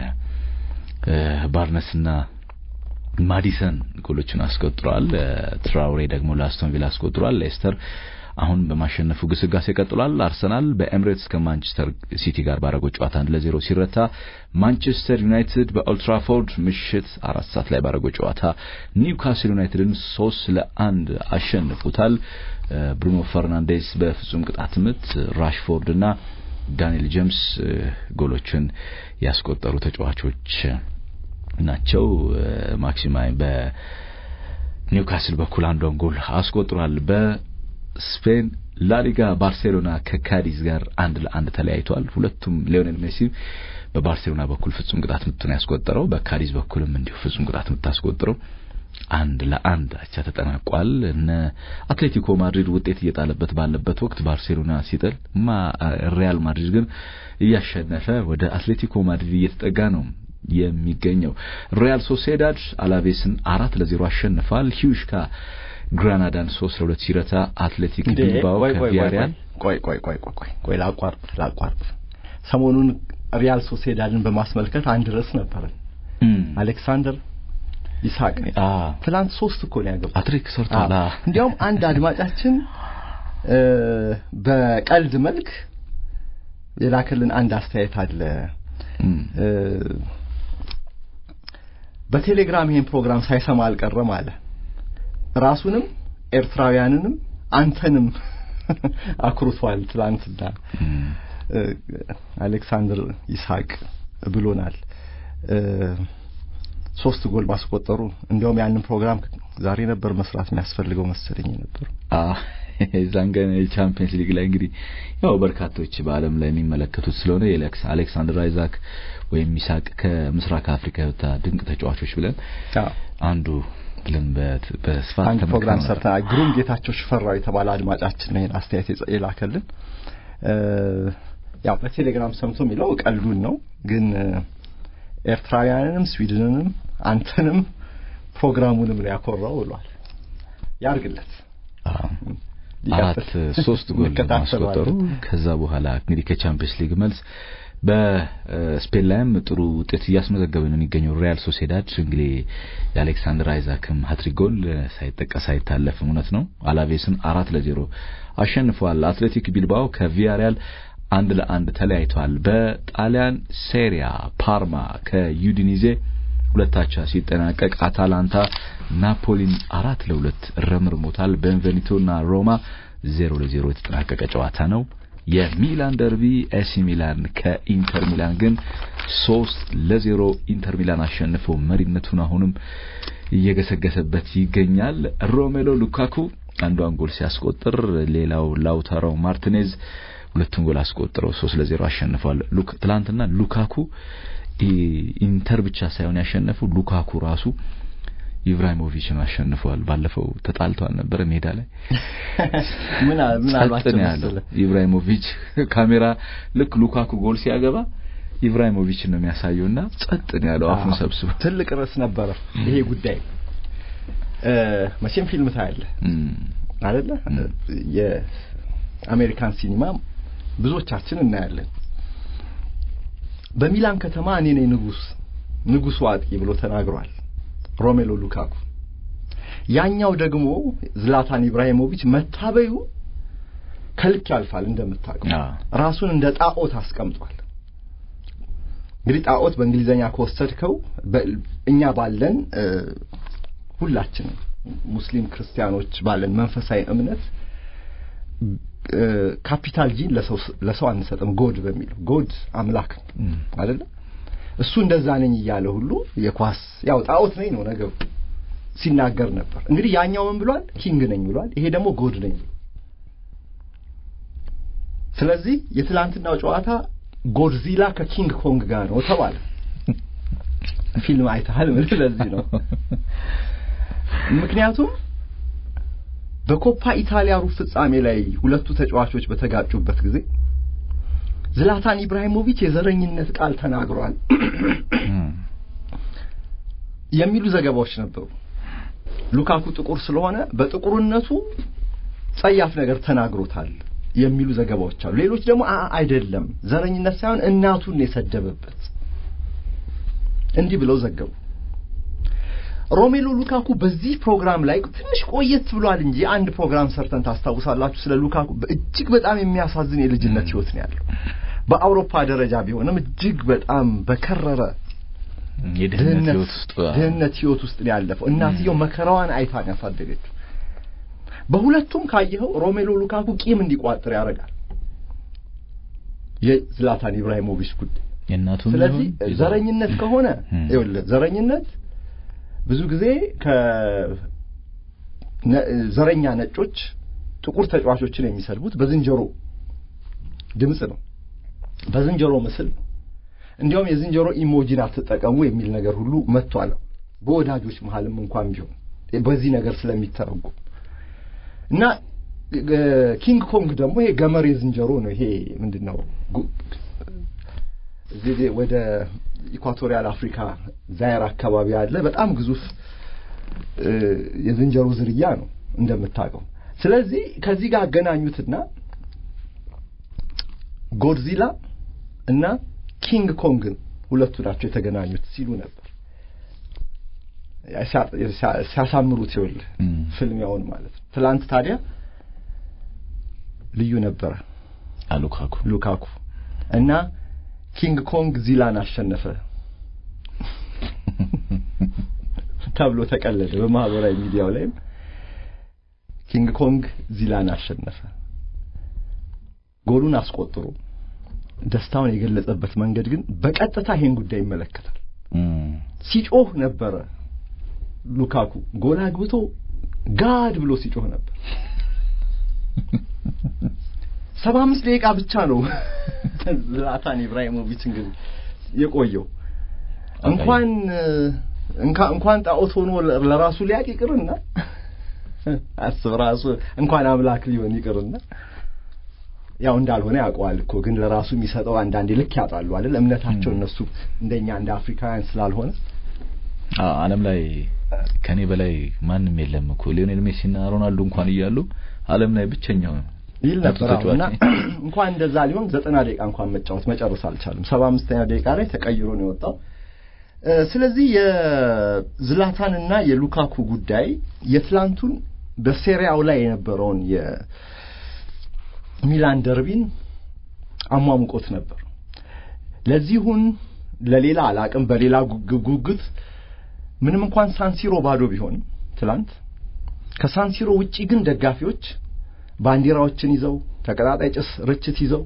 ለባርነስና ማዲሰን ጎሎችን አስቆጥሯል። ትራውሬ ደግሞ ለአስቶን ቪላ አስቆጥሯል። ሌስተር አሁን በማሸነፉ ግስጋሴ ቀጥሏል። አርሰናል በኤምሬትስ ከማንቸስተር ሲቲ ጋር ባረገው ጨዋታ አንድ ለዜሮ ሲረታ፣ ማንቸስተር ዩናይትድ በኦልድ ትራፎርድ ምሽት አራት ሰዓት ላይ ባረገው ጨዋታ ኒውካስል ዩናይትድን ሶስት ለአንድ አሸንፎታል። ብሩኖ ፈርናንዴስ በፍጹም ቅጣት ምት፣ ራሽፎርድ እና ዳንኤል ጄምስ ጎሎችን ያስቆጠሩ ተጫዋቾች ናቸው። ማክሲማይ በኒውካስል በኩል አንዱን ጎል አስቆጥሯል። በስፔን ላሊጋ ባርሴሎና ከካዲዝ ጋር አንድ ለአንድ ተለያይቷል። ሁለቱም ሊዮኔል ሜሲ በባርሴሎና በኩል ፍጹም ቅጣት ምትን ያስቆጠረው፣ በካዲዝ በኩልም እንዲሁ ፍጹም ቅጣት ምት አስቆጥረው አንድ ለአንድ አቻ ተጠናቋል። እነ አትሌቲኮ ማድሪድ ውጤት እየጣለበት ባለበት ወቅት ባርሴሎና ሲጥል ሪያል ማድሪድ ግን እያሸነፈ ወደ አትሌቲኮ ማድሪድ እየተጠጋ ነው የሚገኘው። ሪያል ሶሴዳድ አላቬስን አራት ለዜሮ አሸንፏል። ሂውሽካ ግራናዳን ሶስት ለሁለት ሲረታ፣ አትሌቲክ ቢልባኦ ከቪያሪያል ቆይ ቆይ ቆይ ቆይ ቆይ ላቋርጥ ላቋርጥ ሰሞኑን ሪያል ሶሴዳድን በማስመልከት አንድ ርዕስ ነበር። አሌክሳንደር ይስሐቅ አ ትላንት ሶስት እኮ ነው ያገባው አትሪክ ሰርቷል። እንዲያውም አንድ አድማጫችን በቀልድ መልክ የላከልን አንድ አስተያየት አለ። በቴሌግራም ይሄን ፕሮግራም ሳይሰማ አልቀረም አለ። ራሱንም ኤርትራውያንንም አንተንም አክሩቷል ትላንትና አሌክሳንደር ይስሐቅ ብሎናል። ሶስት ጎል ማስቆጠሩ እንደውም ያንን ፕሮግራም ዛሬ ነበር መስራት የሚያስፈልገው መሰለኝ ነበር። አዎ ዛንገን የቻምፒየንስ ሊግ ላይ እንግዲህ ያው በርካቶች በአለም ላይ የሚመለከቱት ስለሆነ የሌክስ አሌክሳንደር አይዛክ ወይም ይስሐቅ ከምስራቅ አፍሪካ የወጣ ድንቅ ተጫዋቾች ብለን አንዱ ልምበት በስፋት ፕሮግራም ሰርታ ግሩም ጌታቸው ሽፈራው የተባለ አድማጫችን ነው አስተያየት የላከልን። ያው በቴሌግራም ሰምቶ የሚለው ቀልዱን ነው፣ ግን ኤርትራውያንንም ስዊድንንም አንተንም ፕሮግራሙንም ነው ያኮራው ብሏል። ያርግለት። አራት ሶስት ጎል ማስቆጠሩ ከዛ በኋላ እንግዲህ ከቻምፒየንስ ሊግ መልስ በስፔን ላይም ጥሩ ውጤት እያስመዘገበ ነው የሚገኘው ሪያል ሶሴዳድ። እንግዲህ የአሌክሳንደር አይዛክም ሃትሪክ ጎል ሳይጠቀስ አይታለፍም። እውነት ነው። አላቬስን አራት ለዜሮ አሸንፏል። አትሌቲክ ቢልባኦ ከቪያሪያል አንድ ለአንድ ተለያይቷል። በጣሊያን ሴሪያ ፓርማ ከዩዲኒዜ ሁለታቻ ሲጠናቀቅ አታላንታ ናፖሊን አራት ለሁለት ረምርሞታል። ቤንቬኒቶና ሮማ ዜሮ ለዜሮ የተጠናቀቀ ጨዋታ ነው። የሚላን ደርቢ ኤሲ ሚላን ከኢንተር ሚላን ግን ሶስት ለዜሮ ኢንተር ሚላን አሸንፎ መሪነቱን አሁንም እየገሰገሰበት ይገኛል። ሮሜሎ ሉካኩ አንዷን ጎል ሲያስቆጥር ሌላው ላውታሮ ማርቲኔዝ ሁለቱን ጎል አስቆጥረው ሶስት ለዜሮ አሸንፏል። ሉክ ትላንትና ሉካኩ ኢንተር ብቻ ሳይሆን ያሸነፈው ሉካኩ ራሱ ኢብራሂሞቪችን አሸንፏል። ባለፈው ተጣልቷል ነበር ሜዳ ላይ ምን ምን አልባቸው መሰለ ኢብራሂሞቪች ካሜራ ልክ ሉካኩ ጎል ሲያገባ ኢብራሂሞቪችን ነው የሚያሳየውና ጸጥ ነው ያለው አፉን ሰብስቦ። ትልቅ ርዕስ ነበር ይሄ ጉዳይ። መቼም ፊልም ታያለ አይደለ? የአሜሪካን ሲኒማ ብዙዎቻችን እናያለን። በሚላን ከተማ እኔ ነኝ ንጉስ ንጉሱ አጥቂ ብሎ ተናግሯል ሮሜሎ ሉካኩ። ያኛው ደግሞ ዝላታን ኢብራሂሞቪች መታበዩ ከልክ ያልፋል። እንደምታውቀው ራሱን እንደ ጣዖት አስቀምጧል። እንግዲህ ጣዖት በእንግሊዘኛ ከወሰድከው እኛ ባለን ሁላችንም ሙስሊም ክርስቲያኖች ባለን መንፈሳዊ እምነት ካፒታል ጂ ለሰው ለሰው አንሰጥም ጎድ በሚለው ጎድ አምላክ አይደለ? እሱ እንደዛ ነኝ ይያለ ሁሉ የኳስ ያው ጣዖት ነኝ ነው ነገሩ። ሲናገር ነበር እንግዲህ ያኛው ምን ብሏል ኪንግ ነኝ ብሏል ይሄ ደግሞ ጎድ ነኝ ስለዚህ የትላንትናው ጨዋታ ጎድዚላ ከኪንግ ኮንግ ጋር ነው ተባለ ፊልም አይተሃል ምን ስለዚህ ነው ምክንያቱም በኮፓ ኢታሊያ ሩብ ፍጻሜ ላይ ሁለቱ ተጫዋቾች በተጋጩበት ጊዜ ዝላታን ኢብራሂሞቪች የዘረኝነት ቃል ተናግሯል የሚሉ ዘገባዎች ነበሩ ሉካኩ ጥቁር ስለሆነ በጥቁርነቱ ጸያፍ ነገር ተናግሮታል የሚሉ ዘገባዎች አሉ ሌሎች ደግሞ አይደለም ዘረኝነት ሳይሆን እናቱን የሰደበበት እንዲህ ብለው ዘገቡ ሮሜሎ ሉካኩ በዚህ ፕሮግራም ላይ ትንሽ ቆየት ብሏል እንጂ አንድ ፕሮግራም ሰርተን ታስታውሳላችሁ ስለ ሉካኩ እጅግ በጣም የሚያሳዝን የልጅነት ህይወት ነው ያለው በአውሮፓ ደረጃ ቢሆንም እጅግ በጣም በከረረ የድህነት ውስጥ ድህነት ህይወት ውስጥ ነው ያለፈው እናትየው መከራዋን አይታን ያሳደገችው በሁለቱም ካየው ሮሜሎ ሉካኩ ቂም እንዲቋጥር ያረጋል የዝላታን ኢብራሂሞቪች ጉዳይ የናቱን ስለዚህ ዘረኝነት ከሆነ ይኸውልህ ዘረኝነት ብዙ ጊዜ ከ ዘረኛ ነጮች ጥቁር ተጫዋቾችን የሚሰልቡት በዝንጀሮ ድምጽ ነው በዝንጀሮ ምስል እንዲያውም የዝንጀሮ ኢሞጂን አትጠቀሙ የሚል ነገር ሁሉ መጥቷል በወዳጆች መሐልም እንኳን ቢሆን በዚህ ነገር ስለሚተረጎም እና ኪንግ ኮንግ ደግሞ ይሄ ገመሬ ዝንጀሮ ነው ይሄ ምንድነው እዚህ ወደ ኢኳቶሪያል አፍሪካ ዛይር አካባቢ ያለ በጣም ግዙፍ የዝንጀሮ ዝርያ ነው እንደምታውቀው ስለዚህ ከዚህ ጋር አገናኙትና ጎድዚላ እና ኪንግ ኮንግ ሁለቱ ናቸው የተገናኙት ሲሉ ነበር ሲያሳምሩት ይወል ፍልሚያውን ማለት ነው ትላንት ታዲያ ልዩ ነበር አሉካኩ ሉካኩ እና ኪንግ ኮንግ ዚላን አሸነፈ ተብሎ ተቀለደ በማህበራዊ ሚዲያው ላይ ኪንግ ኮንግ ዚላን አሸነፈ ጎሉን አስቆጥሮ ደስታውን የገለጸበት መንገድ ግን በቀጥታ ይሄን ጉዳይ ይመለከታል ሲጮህ ነበር ሉካኩ ጎል አግብቶ ጋድ ብሎ ሲጮህ ነበር ሰባ አምስት ደቂቃ ብቻ ነው ዝላታን ኢብራሂሞቪች እንግዲህ የቆየው እንኳን እንኳን ጣዖት ሆኖ ለራሱ ሊያቅ ይቅርና አስብ ራሱ እንኳን አምላክ ሊሆን ይቅርና ያው እንዳልሆነ ያውቀዋል እኮ ግን ለራሱ የሚሰጠው አንዳንዴ ልክ ያጣሉ አይደል እምነታቸው እነሱ እንደኛ እንደ አፍሪካውያን ስላልሆነ ዓለም ላይ ከኔ በላይ ማንም የለም እኮ ሊዮኔል ሜሲና ሮናልዶ እንኳን ይያሉ ዓለም ላይ ብቸኛው ይል ነበርና እንኳን እንደዛ ሊሆን ዘጠና ደቂቃ እንኳን መጫወት መጨረስ አልቻለም ሰባ አምስተኛ ደቂቃ ላይ ተቀይሮ ነው የወጣው ስለዚህ የዝላታንና የሉካኩ ጉዳይ የትላንቱን በሴሪያው ላይ የነበረውን የሚላን ደርቢን አሟሙቆት ነበር ለዚሁን ለሌላ አላቅም በሌላ ጉጉት ምንም እንኳን ሳንሲሮ ባዶ ቢሆንም ትላንት ከሳንሲሮ ውጪ ግን ደጋፊዎች ባንዲራዎችን ይዘው ተቀጣጣይ ጭስ ርችት ይዘው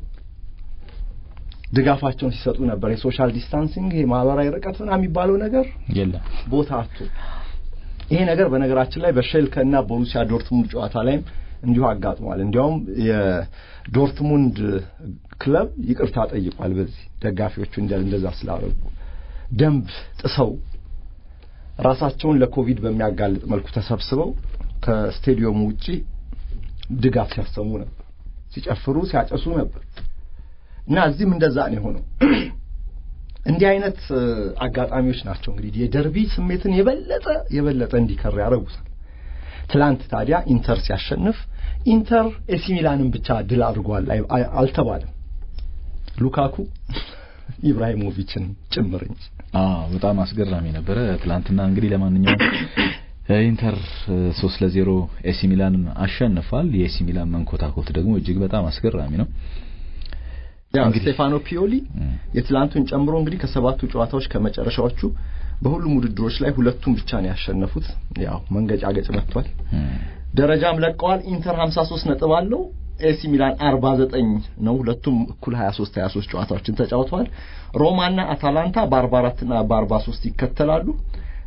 ድጋፋቸውን ሲሰጡ ነበር የሶሻል ዲስታንሲንግ የማህበራዊ ርቀትና የሚባለው ነገር የለም ቦታ አጥቶ ይሄ ነገር በነገራችን ላይ በሼልከና ቦሩሲያ ዶርትሙንድ ጨዋታ ላይም እንዲሁ አጋጥሟል እንዲያውም የዶርትሙንድ ክለብ ይቅርታ ጠይቋል በዚህ ደጋፊዎቹ እንደዛ ስላረጉ ደንብ ጥሰው ራሳቸውን ለኮቪድ በሚያጋልጥ መልኩ ተሰብስበው ከስቴዲየሙ ውጪ ድጋፍ ሲያሰሙ ነበር ሲጨፍሩ ሲያጨሱ ነበር እና እዚህም እንደዛ ነው የሆነው እንዲህ አይነት አጋጣሚዎች ናቸው እንግዲህ የደርቢ ስሜትን የበለጠ የበለጠ እንዲከር ያረጉታል ትላንት ታዲያ ኢንተር ሲያሸንፍ ኢንተር ኤሲ ሚላንን ብቻ ድል አድርጓል አልተባለም ሉካኩ ኢብራሂሞቪችን ጭምርኝ አዎ በጣም አስገራሚ ነበር ትላንትና እንግዲህ ለማንኛውም ኢንተር ሶስት ለዜሮ ኤሲ ሚላንን አሸንፏል የኤሲ ሚላን መንኮታኮት ደግሞ እጅግ በጣም አስገራሚ ነው ያ ስቴፋኖ ፒዮሊ የትላንቱን ጨምሮ እንግዲህ ከሰባቱ ጨዋታዎች ከመጨረሻዎቹ በሁሉም ውድድሮች ላይ ሁለቱን ብቻ ነው ያሸነፉት ያው መንገጫገጭ መጥቷል ደረጃም ለቀዋል ኢንተር ሃምሳ ሶስት ነጥብ አለው ኤሲ ሚላን አርባ ዘጠኝ ነው ሁለቱም እኩል ሀያ ሶስት ሀያ ሶስት ጨዋታዎችን ተጫውተዋል ሮማና አታላንታ በአርባ አራት እና በአርባ ሶስት ይከተላሉ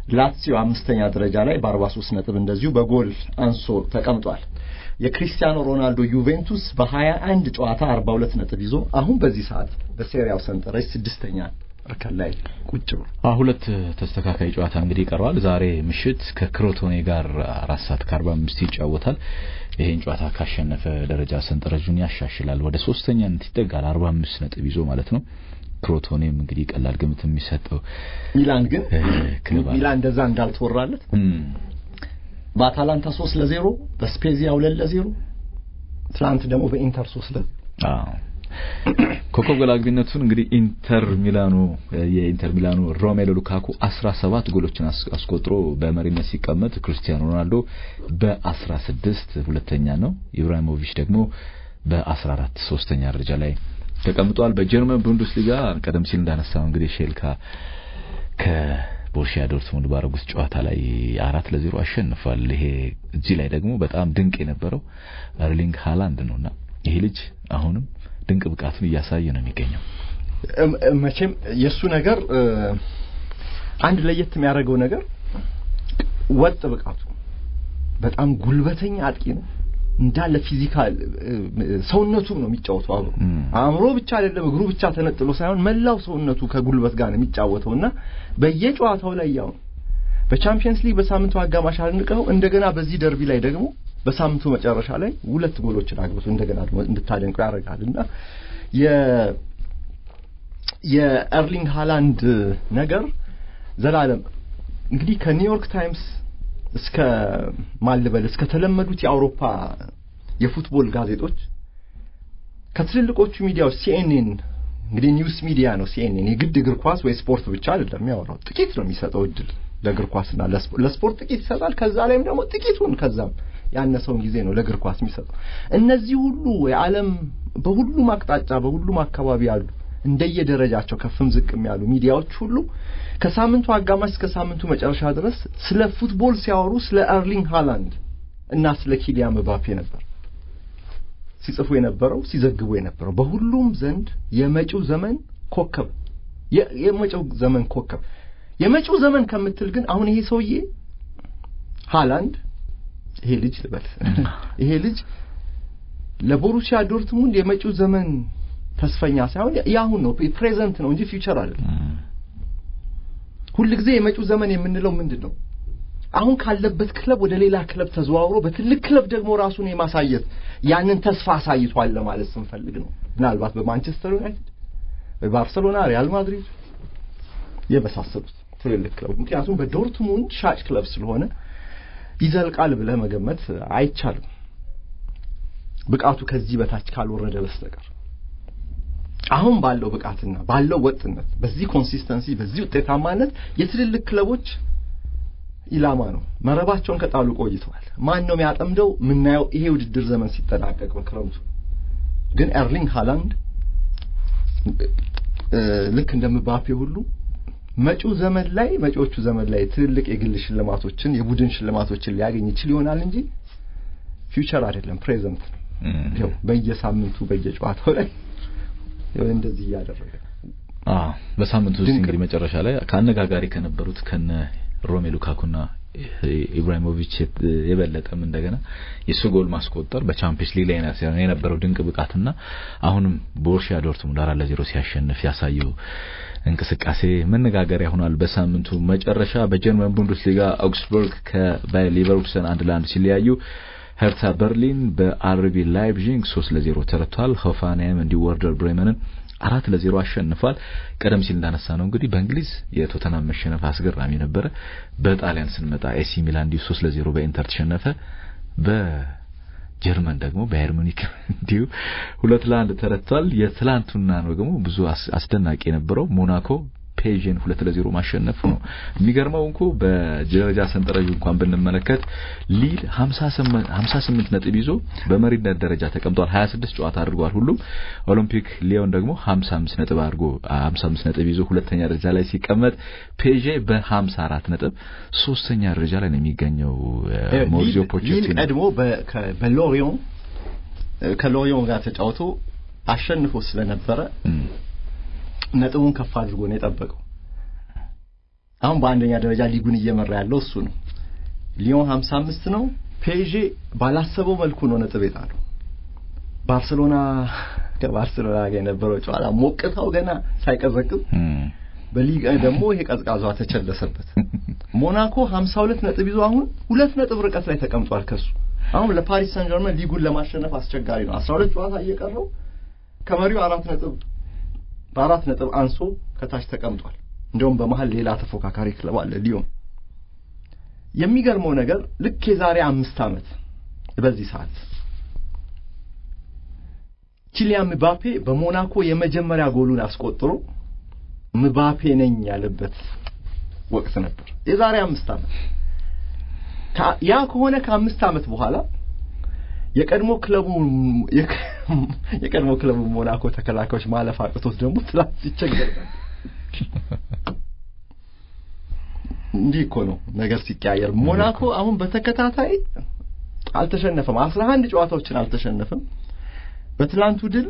ላትሲዮ አምስተኛ ደረጃ ላይ በ43 ነጥብ እንደዚሁ በጎል አንሶ ተቀምጧል። የክሪስቲያኖ ሮናልዶ ዩቬንቱስ በ21 ጨዋታ አርባ ሁለት ነጥብ ይዞ አሁን በዚህ ሰዓት በሴሪያው ሰንጠረዥ ስድስተኛ እርከን ላይ ቁጭ ብሎ አሁን ሁለት ተስተካካይ ጨዋታ እንግዲህ ቀርቧል። ዛሬ ምሽት ከክሮቶኔ ጋር አራት ሰዓት ከአርባ አምስት ይጫወታል። ይሄን ጨዋታ ካሸነፈ ደረጃ ሰንጠረዡን ያሻሽላል፣ ወደ ሶስተኛነት ይጠጋል አርባ አምስት ነጥብ ይዞ ማለት ነው። ክሮቶኔም እንግዲህ ቀላል ግምት የሚሰጠው ሚላን ግን ሚላን እንደዛ እንዳልተወራለት በአታላንታ ሶስት ለዜሮ በስፔዚያ ሁለት ለዜሮ ትላንት ደግሞ በኢንተር ሶስት ለዜሮ አዎ ኮከብ ጎል አግቢነቱን እንግዲህ ኢንተር ሚላኑ የኢንተር ሚላኑ ሮሜሎ ሉካኩ አስራ ሰባት ጎሎችን አስቆጥሮ በመሪነት ሲቀመጥ ክሪስቲያኖ ሮናልዶ በ16 ሁለተኛ ነው። ኢብራሂሞቪች ደግሞ በ14 ሶስተኛ ደረጃ ላይ ተቀምጧል። በጀርመን ቡንደስሊጋ ቀደም ሲል እንዳነሳው እንግዲህ ሼልካ ከቦሩሲያ ዶርትሙንድ ባረጉት ጨዋታ ላይ አራት ለዜሮ አሸንፏል። ይሄ እዚህ ላይ ደግሞ በጣም ድንቅ የነበረው ኤርሊንግ ሃላንድ ነውና ይሄ ልጅ አሁንም ድንቅ ብቃቱን እያሳየ ነው የሚገኘው። መቼም የሱ ነገር አንድ ለየት የሚያደርገው ነገር ወጥ ብቃቱ በጣም ጉልበተኛ አጥቂ ነው። እንዳለ ፊዚካል ሰውነቱ ነው የሚጫወተው። አብሮ አእምሮ ብቻ አይደለም እግሩ ብቻ ተነጥሎ ሳይሆን መላው ሰውነቱ ከጉልበት ጋር ነው የሚጫወተውና በየጨዋታው ላይ ያው በቻምፒየንስ ሊግ በሳምንቱ አጋማሽ አድንቀው እንደገና በዚህ ደርቢ ላይ ደግሞ በሳምንቱ መጨረሻ ላይ ሁለት ጎሎችን አግብቶ እንደገና ደግሞ እንድታደንቁ ያደርጋልና የ የኤርሊንግ ሃላንድ ነገር ዘላለም እንግዲህ ከኒውዮርክ ታይምስ እስከ ማልበል እስከ ተለመዱት የአውሮፓ የፉትቦል ጋዜጦች ከትልልቆቹ ሚዲያዎች ሲኤንኤን እንግዲህ ኒውስ ሚዲያ ነው። ሲኤንኤን የግድ እግር ኳስ ወይ ስፖርት ብቻ አይደለም ያወራው፣ ጥቂት ነው የሚሰጠው እድል ለእግር ኳስና ለስፖርት ጥቂት ይሰጣል። ከዛ ላይም ደግሞ ጥቂቱን ከዛም ያነሰውን ጊዜ ነው ለእግር ኳስ የሚሰጠው። እነዚህ ሁሉ የዓለም በሁሉም አቅጣጫ በሁሉም አካባቢ ያሉ እንደየደረጃቸው ከፍም ዝቅም ያሉ ሚዲያዎች ሁሉ ከሳምንቱ አጋማሽ እስከ ሳምንቱ መጨረሻ ድረስ ስለ ፉትቦል ሲያወሩ ስለ ኤርሊንግ ሃላንድ እና ስለ ኪሊያን ምባፔ ነበር ሲጽፉ የነበረው ሲዘግቡ የነበረው። በሁሉም ዘንድ የመጪው ዘመን ኮከብ የመጪው ዘመን ኮከብ የመጪው ዘመን ከምትል ግን አሁን ይሄ ሰውዬ ሃላንድ ይሄ ልጅ ልበል ይሄ ልጅ ለቦሩሲያ ዶርትሙንድ የመጪው ዘመን ተስፈኛ ሳይሆን ያሁን ነው ፕሬዘንት ነው እንጂ ፊውቸር አይደለም። ሁሉ ጊዜ የመጪው ዘመን የምንለው ምንድነው? አሁን ካለበት ክለብ ወደ ሌላ ክለብ ተዘዋውሮ በትልቅ ክለብ ደግሞ ራሱን የማሳየት ያንን ተስፋ አሳይቷል ለማለት ስንፈልግ ነው። ምናልባት በማንቸስተር ዩናይትድ በባርሴሎና ሪያል ማድሪድ የበሳሰሉት ትልልቅ ክለብ ምክንያቱም በዶርትሙንድ ሻጭ ክለብ ስለሆነ ይዘልቃል ብለህ መገመት አይቻልም ብቃቱ ከዚህ በታች ካልወረደ በስተቀር። አሁን ባለው ብቃትና ባለው ወጥነት በዚህ ኮንሲስተንሲ በዚህ ውጤታማነት የትልልቅ ክለቦች ኢላማ ነው መረባቸውን ከጣሉ ቆይተዋል። ማን ነው የሚያጠምደው? ምናየው ይሄ ውድድር ዘመን ሲጠናቀቅ በክረምቱ። ግን ኤርሊንግ ሃላንድ ልክ እንደምባፔ ሁሉ መጪው ዘመን ላይ መጪዎቹ ዘመን ላይ ትልልቅ የግል ሽልማቶችን የቡድን ሽልማቶችን ሊያገኝ ይችል ይሆናል እንጂ ፊውቸር አይደለም ፕሬዘንት ነው። ይሄው በየሳምንቱ በየጨዋታው ላይ ይሄ እንደዚህ ያደረገ አዎ በሳምንቱ ውስጥ እንግዲህ መጨረሻ ላይ ካነጋጋሪ ከነበሩት ከነ ሮሜሎ ሉካኩና ኢብራሂሞቪች የበለጠም እንደገና የሱ ጎል ማስቆጠር በቻምፒየንስ ሊግ ላይ የነበረው ድንቅ ብቃትና አሁንም ቦሩሲያ ዶርትሙንድ አራት ለዜሮ ሲያሸንፍ ያሳየው እንቅስቃሴ መነጋገሪያ ሆኗል። በሳምንቱ መጨረሻ በጀርመን ቡንደስሊጋ አውግስቡርግ ከባየር ሊቨርኩሰን አንድ ለአንድ ሲለያዩ ሄርታ በርሊን በአርቢ ላይፕዚግ ሶስት ለዜሮ ተረቷል። ሆፈንሃይም እንዲሁ ወርደር ብሬመንን አራት ለዜሮ አሸንፏል። ቀደም ሲል እንዳነሳ ነው እንግዲህ በእንግሊዝ የቶተናም መሸነፍ አስገራሚ ነበር። በጣሊያን ስንመጣ ኤሲ ሚላን እንዲሁ ሶስት ለዜሮ በኢንተር ተሸነፈ። በጀርመን ደግሞ ባየር ሙኒክ እንዲሁ ሁለት ለአንድ ተረቷል። የትላንቱና ነው ደግሞ ብዙ አስደናቂ የነበረው ሞናኮ ፔዥን ሁለት ለዜሮ ማሸነፍ ነው። የሚገርመው እንኳን በደረጃ ሰንጠረዡ እንኳን ብንመለከት ሊል ሃምሳ ስምንት ነጥብ ይዞ በመሪነት ደረጃ ተቀምጧል። ሀያ ስድስት ጨዋታ አድርጓል ሁሉም። ኦሎምፒክ ሊዮን ደግሞ ሃምሳ አምስት ነጥብ አድርጎ ሃምሳ አምስት ነጥብ ይዞ ሁለተኛ ደረጃ ላይ ሲቀመጥ ፔዤ በሃምሳ አራት ነጥብ ሶስተኛ ደረጃ ላይ ነው የሚገኘው። ሞዚዮ ፖቼቲኖ ሊል ቀድሞ በሎሪዮን ከሎሪዮን ጋር ተጫውቶ አሸንፎ ስለነበረ ነጥቡን ከፍ አድርጎ ነው የጠበቀው። አሁን በአንደኛ ደረጃ ሊጉን እየመራ ያለው እሱ ነው ሊዮን ሃምሳ አምስት ነው ፔዤ ባላሰበው መልኩ ነው ነጥብ የጣለው ባርሴሎና ከባርሴሎና ጋር የነበረው ጨዋታ ሞቅታው ገና ሳይቀዘቅዝ በሊግ ደግሞ ይሄ ቀዝቃዛው ተቸለሰበት ሞናኮ ሃምሳ ሁለት ነጥብ ይዞ አሁን ሁለት ነጥብ ርቀት ላይ ተቀምጧል ከሱ አሁን ለፓሪስ ሳን ጀርመን ሊጉን ለማሸነፍ አስቸጋሪ ነው አስራ ሁለት ጨዋታ እየቀረው ከመሪው አራት ነጥብ በአራት ነጥብ አንሶ ከታች ተቀምጧል እንደውም በመሃል ሌላ ተፎካካሪ ክለብ አለ ሊዮን የሚገርመው ነገር ልክ የዛሬ አምስት አመት በዚህ ሰዓት ኪሊያን ምባፔ በሞናኮ የመጀመሪያ ጎሉን አስቆጥሮ ምባፔ ነኝ ያለበት ወቅት ነበር የዛሬ አምስት አመት ያ ከሆነ ከአምስት አመት በኋላ የቀድሞ ክለቡ የቀድሞ ክለቡ ሞናኮ ተከላካዮች ማለፍ አቅቶት ደግሞ ትላንት ይቸገራል እንዲህ እኮ ነው ነገር ሲቀያየር ሞናኮ አሁን በተከታታይ አልተሸነፈም አስራ አንድ ጨዋታዎችን አልተሸነፈም በትላንቱ ድል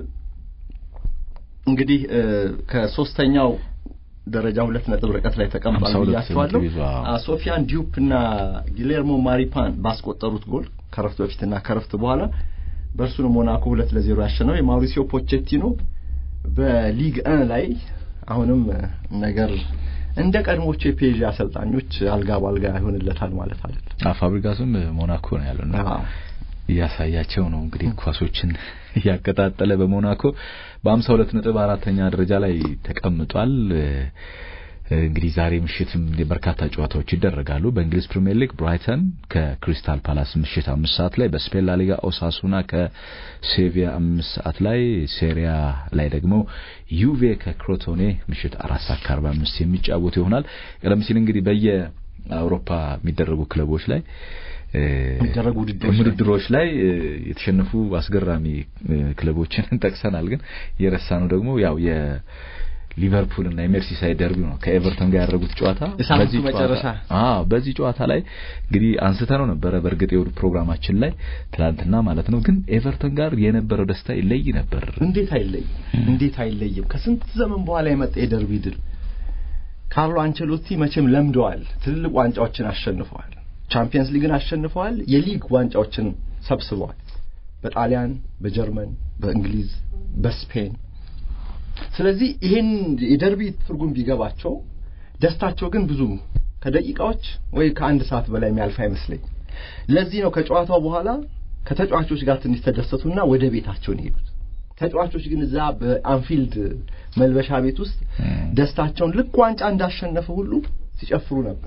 እንግዲህ ከሶስተኛው ደረጃ ሁለት ነጥብ ርቀት ላይ ተቀምጧል ያስተዋለው ሶፊያን ዲዩፕና ጊሌርሞ ማሪፓን ባስቆጠሩት ጎል ከረፍት በፊትና ከረፍት በኋላ በእርሱ ነው ሞናኮ ሁለት ለዜሮ ያሸነፈው የማውሪሲዮ ፖቼቲኖ በሊግ አንድ ላይ አሁንም ነገር እንደ ቀድሞቹ የፔዥ አሰልጣኞች አልጋ ባልጋ ይሆንለታል ማለት አይደለም ፋብሪጋስም ሞናኮ ነው ያለውና ያሳያቸው ነው እንግዲህ ኳሶችን ያቀጣጠለ በሞናኮ በሃምሳ ሁለት ነጥብ አራተኛ ደረጃ ላይ ተቀምጧል እንግዲህ ዛሬ ምሽትም በርካታ ጨዋታዎች ይደረጋሉ በእንግሊዝ ፕሪሚየር ሊግ ብራይተን ከክሪስታል ፓላስ ምሽት አምስት ሰዓት ላይ በስፔን ላ ሊጋ ኦሳሱና ከሴቪያ አምስት ሰዓት ላይ ሴሪያ ላይ ደግሞ ዩቬ ከክሮቶኔ ምሽት አራት ሰዓት ከአርባ አምስት የሚጫወቱ ይሆናል ቀደም ሲል እንግዲህ በየአውሮፓ የሚደረጉ ክለቦች ላይ የሚደረጉ ውድድሮች ላይ የተሸነፉ አስገራሚ ክለቦችን ጠቅሰናል ግን የረሳነው ደግሞ ያው የሊቨርፑል እና የሜርሲሳይድ ደርቢ ነው ከኤቨርተን ጋር ያደረጉት ጨዋታ በዚህ መጨረሻ አዎ በዚህ ጨዋታ ላይ እንግዲህ አንስተነው ነበር በርግጥ የውድድር ፕሮግራማችን ላይ ትላንትና ማለት ነው ግን ኤቨርተን ጋር የነበረው ደስታ ይለይ ነበር እንዴት አይለይ እንዴት አይለይም ከስንት ዘመን በኋላ የመጣ የደርቢ ድል ካርሎ አንቸሎቲ መቼም ለምደዋል ትልልቅ ዋንጫዎችን አሸንፈዋል ቻምፒየንስ ሊግን አሸንፈዋል የሊግ ዋንጫዎችን ሰብስበዋል በጣሊያን በጀርመን በእንግሊዝ በስፔን ስለዚህ ይሄን የደርቢ ትርጉም ቢገባቸው ደስታቸው ግን ብዙ ከደቂቃዎች ወይ ከአንድ ሰዓት በላይ የሚያልፍ አይመስለኝ ለዚህ ነው ከጨዋታው በኋላ ከተጫዋቾች ጋር ትንሽ ተደሰቱና ወደ ቤታቸው ሄዱት ተጫዋቾች ግን እዛ በአንፊልድ መልበሻ ቤት ውስጥ ደስታቸውን ልክ ዋንጫ እንዳሸነፈ ሁሉ ሲጨፍሩ ነበር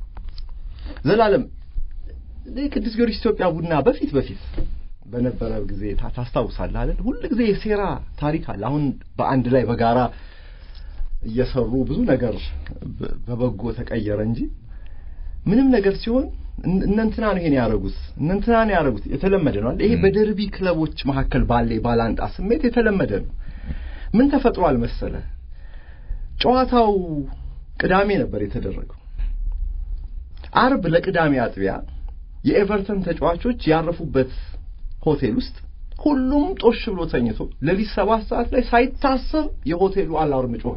ዘላለም ለቅዱስ ጊዮርጊስ ኢትዮጵያ ቡና በፊት በፊት በነበረ ጊዜ ታስታውሳለህ አይደል ሁሉ ጊዜ የሴራ ታሪክ አለ አሁን በአንድ ላይ በጋራ እየሰሩ ብዙ ነገር በበጎ ተቀየረ እንጂ ምንም ነገር ሲሆን እነንትና ነው ይሄን ያረጉት እነንትና ነው ያረጉት የተለመደ ነው ይሄ በደርቢ ክለቦች መካከል ባለ ባላንጣ ስሜት የተለመደ ነው ምን ተፈጥሯል መሰለ ጨዋታው ቅዳሜ ነበር የተደረገው አርብ ለቅዳሜ አጥቢያ የኤቨርተን ተጫዋቾች ያረፉበት ሆቴል ውስጥ ሁሉም ጦሽ ብሎ ተኝቶ ለሊት ሰባት ሰዓት ላይ ሳይታሰብ የሆቴሉ አላርም ጮኸ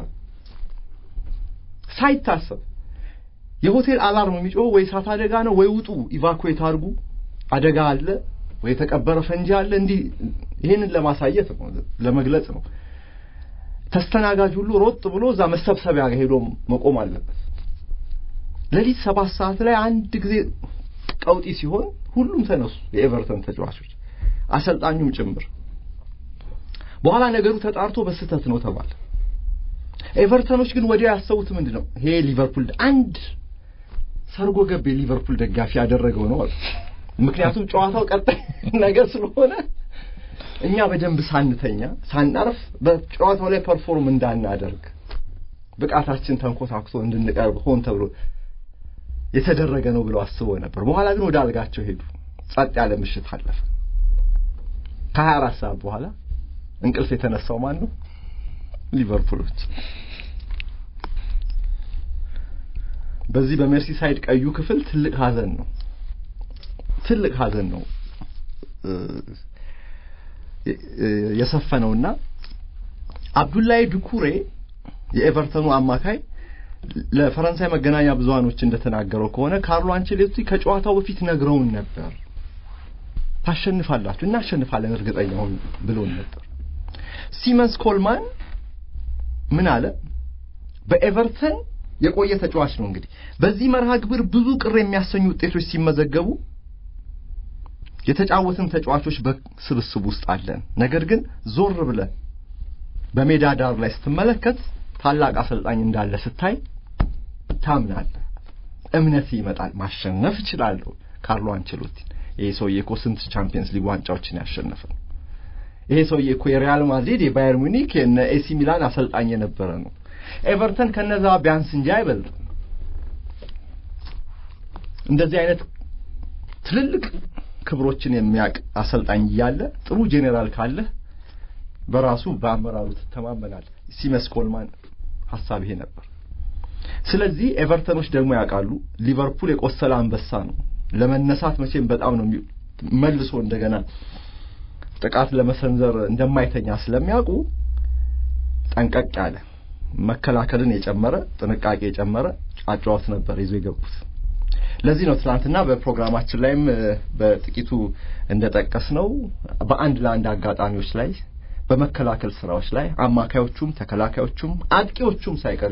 ሳይታሰብ የሆቴል አላርም የሚጮህ ወይ ሳት አደጋ ነው ወይ ውጡ ኢቫኩዌት አድርጉ አደጋ አለ ወይ ተቀበረ ፈንጂ አለ እንዲ ይሄንን ለማሳየት ነው ለመግለጽ ነው ተስተናጋጅ ሁሉ ሮጥ ብሎ እዛ መሰብሰቢያ ሄዶ መቆም አለበት ለሊት ሰባት ሰዓት ላይ አንድ ጊዜ ቀውጢ ሲሆን ሁሉም ተነሱ የኤቨርተን ተጫዋቾች አሰልጣኙም ጭምር በኋላ ነገሩ ተጣርቶ በስተት ነው ተባለ ኤቨርተኖች ግን ወዲያ ያሰቡት ምንድነው ይሄ ሊቨርፑል አንድ ሰርጎ ገብ ሊቨርፑል ደጋፊ ያደረገው ነው ምክንያቱም ጨዋታው ቀጣይ ነገር ስለሆነ እኛ በደንብ ሳንተኛ ሳናርፍ በጨዋታው ላይ ፐርፎርም እንዳናደርግ ብቃታችን ተንኮታክቶ እንድንቀርብ ሆን ተብሎ የተደረገ ነው ብለው አስበው ነበር በኋላ ግን ወደ አልጋቸው ሄዱ ጸጥ ያለ ምሽት አለፈ ከሀያ አራት ሰዓት በኋላ እንቅልፍ የተነሳው ማን ነው ሊቨርፑሎች በዚህ በሜርሲሳይድ ቀዩ ክፍል ትልቅ ሀዘን ነው ትልቅ ሀዘን ነው የሰፈነውና አብዱላይ ዱኩሬ የኤቨርተኑ አማካይ ለፈረንሳይ መገናኛ ብዙሃኖች እንደተናገረው ከሆነ ካርሎ አንቸሎቲ ከጨዋታው በፊት ነግረውን ነበር ታሸንፋላችሁ እና አሸንፋለን እርግጠኛው ብሎን ነበር ሲመንስ ኮልማን ምን አለ በኤቨርተን የቆየ ተጫዋች ነው እንግዲህ በዚህ መርሃ ግብር ብዙ ቅር የሚያሰኙ ውጤቶች ሲመዘገቡ የተጫወቱን ተጫዋቾች በስብስብ ውስጥ አለን ነገር ግን ዞር ብለ በሜዳ ዳር ላይ ስትመለከት ታላቅ አሰልጣኝ እንዳለ ስታይ ታምናለህ እምነት ይመጣል ማሸነፍ ይችላል ካርሎ አንቸሎቲ ይሄ ሰውዬ እኮ ስንት ቻምፒየንስ ሊግ ዋንጫዎችን ያሸነፈ ነው ይሄ ሰውዬ እኮ የሪያል ማድሪድ የባየር ሙኒክ እና ኤሲ ሚላን አሰልጣኝ የነበረ ነው ኤቨርተን ከነዛ ቢያንስ እንጂ አይበልጥ እንደዚህ አይነት ትልልቅ ክብሮችን የሚያቅ አሰልጣኝ ያለ ጥሩ ጄኔራል ካለ በራሱ በአመራሩ ተማመናል ሲመንስ ኮልማን ሐሳብ ይሄ ነበር ስለዚህ ኤቨርተኖች ደግሞ ያውቃሉ ሊቨርፑል የቆሰለ አንበሳ ነው ለመነሳት መቼም በጣም ነው መልሶ እንደገና ጥቃት ለመሰንዘር እንደማይተኛ ስለሚያውቁ ጠንቀቅ ያለ መከላከልን የጨመረ ጥንቃቄ የጨመረ አጫዋት ነበር ይዞ የገቡት ለዚህ ነው ትናንትና በፕሮግራማችን ላይም በጥቂቱ እንደጠቀስነው በአንድ ለአንድ አጋጣሚዎች ላይ በመከላከል ስራዎች ላይ አማካዮቹም ተከላካዮቹም አጥቂዎቹም ሳይቀር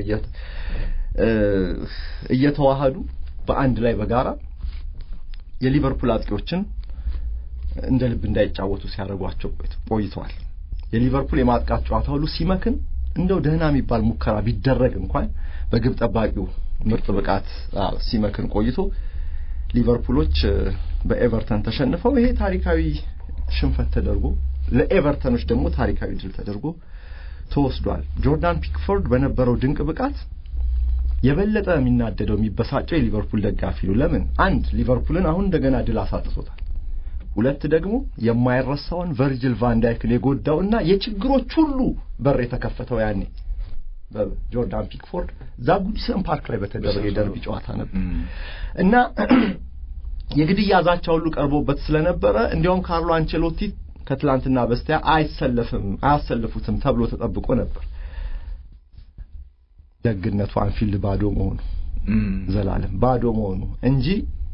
እየተዋሃዱ በአንድ ላይ በጋራ የሊቨርፑል አጥቂዎችን እንደ ልብ እንዳይጫወቱ ሲያደርጓቸው ቆይተዋል የሊቨርፑል የማጥቃት ጨዋታ ሁሉ ሲመክን እንደው ደህና የሚባል ሙከራ ቢደረግ እንኳን በግብ ጠባቂው ምርጥ ብቃት ሲመክን ቆይቶ ሊቨርፑሎች በኤቨርተን ተሸንፈው ይሄ ታሪካዊ ሽንፈት ተደርጎ ለኤቨርተኖች ደግሞ ታሪካዊ ድል ተደርጎ ተወስዷል ጆርዳን ፒክፎርድ በነበረው ድንቅ ብቃት የበለጠ የሚናደደው የሚበሳጨው የሊቨርፑል ደጋፊ ነው ለምን አንድ ሊቨርፑልን አሁን እንደገና ድል አሳጥቶታል ሁለት ደግሞ የማይረሳውን ቨርጂል ቫን ዳይክን የጎዳውና የችግሮች ሁሉ በር የተከፈተው ያኔ በጆርዳን ፒክፎርድ ዛጉዲሰን ፓርክ ላይ በተደረገ የደርቢ ጨዋታ ነበር እና የግድያ ዛቻ ሁሉ ቀርቦበት ስለነበረ እንዲያውም ካርሎ አንቸሎቲ ከትላንትና በስቲያ አይሰለፍም አያሰልፉትም ተብሎ ተጠብቆ ነበር ደግነቱ አንፊልድ ባዶ መሆኑ ዘላለም ባዶ መሆኑ እንጂ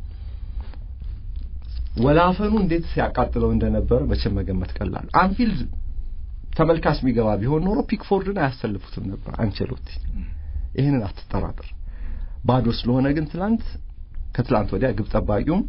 ወላፈኑ እንዴት ሲያቃጥለው እንደነበረ መቼም መገመት ቀላል አንፊልድ ተመልካች የሚገባ ቢሆን ኖሮ ፒክፎርድን አያሰልፉትም ነበር አንቸሎቲ ይሄንን አትጠራጠር ባዶ ስለሆነ ግን ትላንት ከትላንት ወዲያ ግብ ጠባቂውም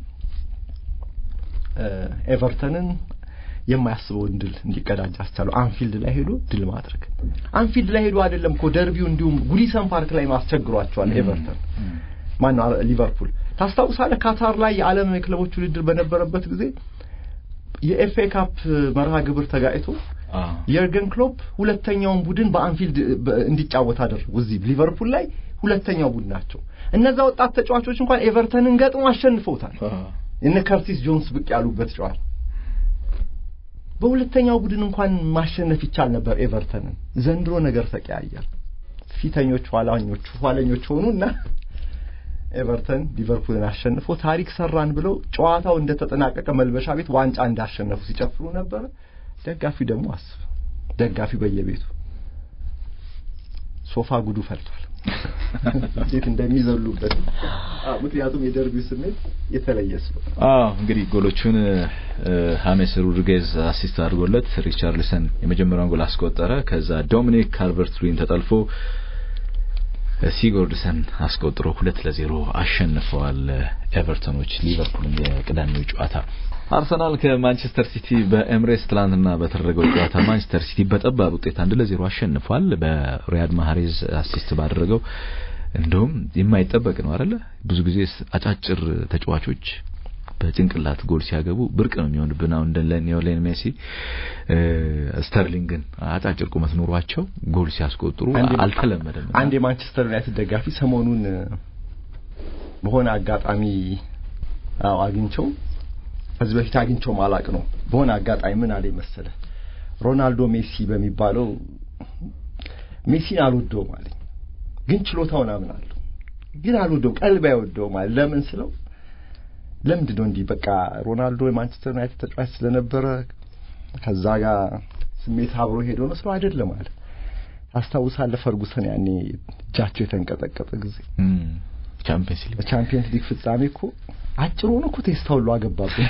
ኤቨርተንን የማያስበው ድል እንዲቀዳጅ አስቻለው አንፊልድ ላይ ሄዶ ድል ማድረግ አንፊልድ ላይ ሄዶ አይደለም እኮ ደርቢው እንዲሁም ጉዲሰን ፓርክ ላይ ማስቸግሯቸዋል ኤቨርተን ማን ነው ሊቨርፑል ታስታውሳለህ ካታር ላይ የዓለም የክለቦች ውድድር በነበረበት ጊዜ የኤፍኤ ካፕ መርሃ ግብር ተጋይቶ የርገን ክሎፕ ሁለተኛውን ቡድን በአንፊልድ እንዲጫወት አደረጉ እዚህ ሊቨርፑል ላይ ሁለተኛው ቡድን ናቸው እነዛ ወጣት ተጫዋቾች እንኳን ኤቨርተንን ገጥሞ አሸንፈውታል እነ ከርቲስ ጆንስ ብቅ ያሉበት ጨዋታ በሁለተኛው ቡድን እንኳን ማሸነፍ ይቻል ነበር ኤቨርተንን ዘንድሮ ነገር ተቀያየረ ፊተኞች ኋላኞች ኋላኞች ሆኑና ኤቨርተን ሊቨርፑልን አሸንፎ ታሪክ ሰራን ብለው ጨዋታው እንደተጠናቀቀ መልበሻ ቤት ዋንጫ እንዳሸነፉ ሲጨፍሩ ነበር ደጋፊ ደግሞ አስብ ደጋፊ በየቤቱ ሶፋ ጉዱ ፈልቷል እንዴት እንደሚዘሉበት ምክንያቱም የደርቢው ስሜት የተለየስ ነው አዎ እንግዲህ ጎሎቹን ሃሜስ ሮድሪጌዝ አሲስት አድርጎለት ሪቻርልሰን የመጀመሪያውን ጎል አስቆጠረ ከዛ ዶሚኒክ ካልቨርት-ሉዊን ተጠልፎ ሲጎርድሰን አስቆጥሮ ሁለት ለዜሮ አሸንፈዋል ኤቨርተኖች ሊቨርፑልን የቅዳሜው ጨዋታ አርሰናል ከማንቸስተር ሲቲ በኤምሬትስ ትላንትና በተደረገው ጨዋታ ማንቸስተር ሲቲ በጠባብ ውጤት አንድ ለዜሮ አሸንፏል በሪያድ ማህሬዝ አሲስት ባደረገው እንደውም የማይጠበቅ ነው አይደለ ብዙ ጊዜ አጫጭር ተጫዋቾች በጭንቅላት ጎል ሲያገቡ ብርቅ ነው የሚሆንብና እንደ ሊዮኔል ሜሲ ስተርሊንግን አጫጭር ቁመት ኖሯቸው ጎል ሲያስቆጥሩ አልተለመደም አንድ የማንቸስተር ዩናይትድ ደጋፊ ሰሞኑን በሆነ አጋጣሚ አው አግኝቸው ከዚህ በፊት አግኝቸው ማላቅ ነው በሆነ አጋጣሚ ምን አለ መሰለ ሮናልዶ ሜሲ በሚባለው ሜሲን አልወደው ማለት ግን ችሎታውን አምናለሁ ግን አልወደው ቀልብ አይወደው ማለት ለምን ስለው ለምንድን ነው እንዴ በቃ ሮናልዶ የማንቸስተር ዩናይትድ ተጫዋች ስለነበረ ከዛ ጋር ስሜት አብሮ ሄዶ ነው ስለው አይደለም ማለት ታስታውሳለህ ፈርጉሰን ያኔ ጃቸው የተንቀጠቀጠ ጊዜ ቻምፒየንስ ሊግ ቻምፒየንስ ሊግ ፍጻሜ እኮ አጭሩን እኮ ቴስታው ሁሉ አገባብኝ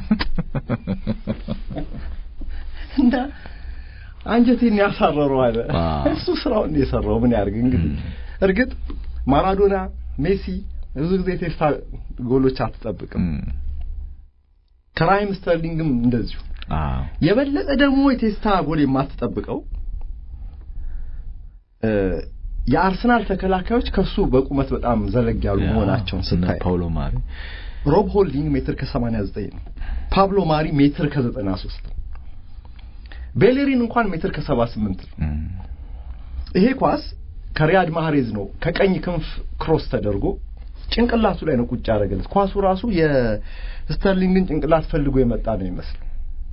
እንዳ አንጀቴን ያሳረረው አለ እሱ ስራውን የሰራው ምን ያርግ እንግዲህ እርግጥ ማራዶና ሜሲ ብዙ ጊዜ ቴስታ ጎሎች አትጠብቅም ከራይም ስተርሊንግም እንደዚሁ አዎ የበለጠ ደግሞ የቴስታ ጎል የማትጠብቀው የአርሰናል ተከላካዮች ከሱ በቁመት በጣም ዘለግ ያሉ መሆናቸውን ስታይ ፓውሎ ማሪ ሮብ ሆልዲንግ ሜትር ከ89 ነው ፓብሎ ማሪ ሜትር ከ93 ቤሌሪን እንኳን ሜትር ከ78 ነው ይሄ ኳስ ከሪያድ ማህሬዝ ነው ከቀኝ ክንፍ ክሮስ ተደርጎ ጭንቅላቱ ላይ ነው ቁጭ ያደረገለት ኳሱ ራሱ የስተርሊንግን ጭንቅላት ፈልጎ የመጣ ነው ይመስል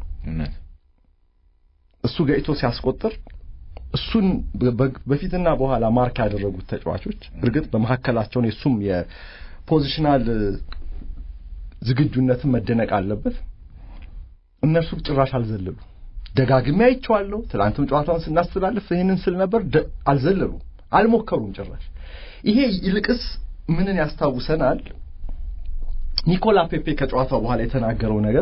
እሱ ገይቶ ሲያስቆጥር እሱን በፊትና በኋላ ማርክ ያደረጉት ተጫዋቾች እርግጥ በመሐከላቸው ነው እሱም የፖዚሽናል ዝግጁነትን መደነቅ አለበት እነሱ ጭራሽ አልዘለሉ ደጋግሜ አይቼዋለሁ ትላንትም ጨዋታውን ስናስተላልፍ ይሄንን ስል ነበር አልዘለሉ አልሞከሩም ጭራሽ ይሄ ይልቅስ ምንን ያስታውሰናል ኒኮላ ፔፔ ከጨዋታው በኋላ የተናገረው ነገር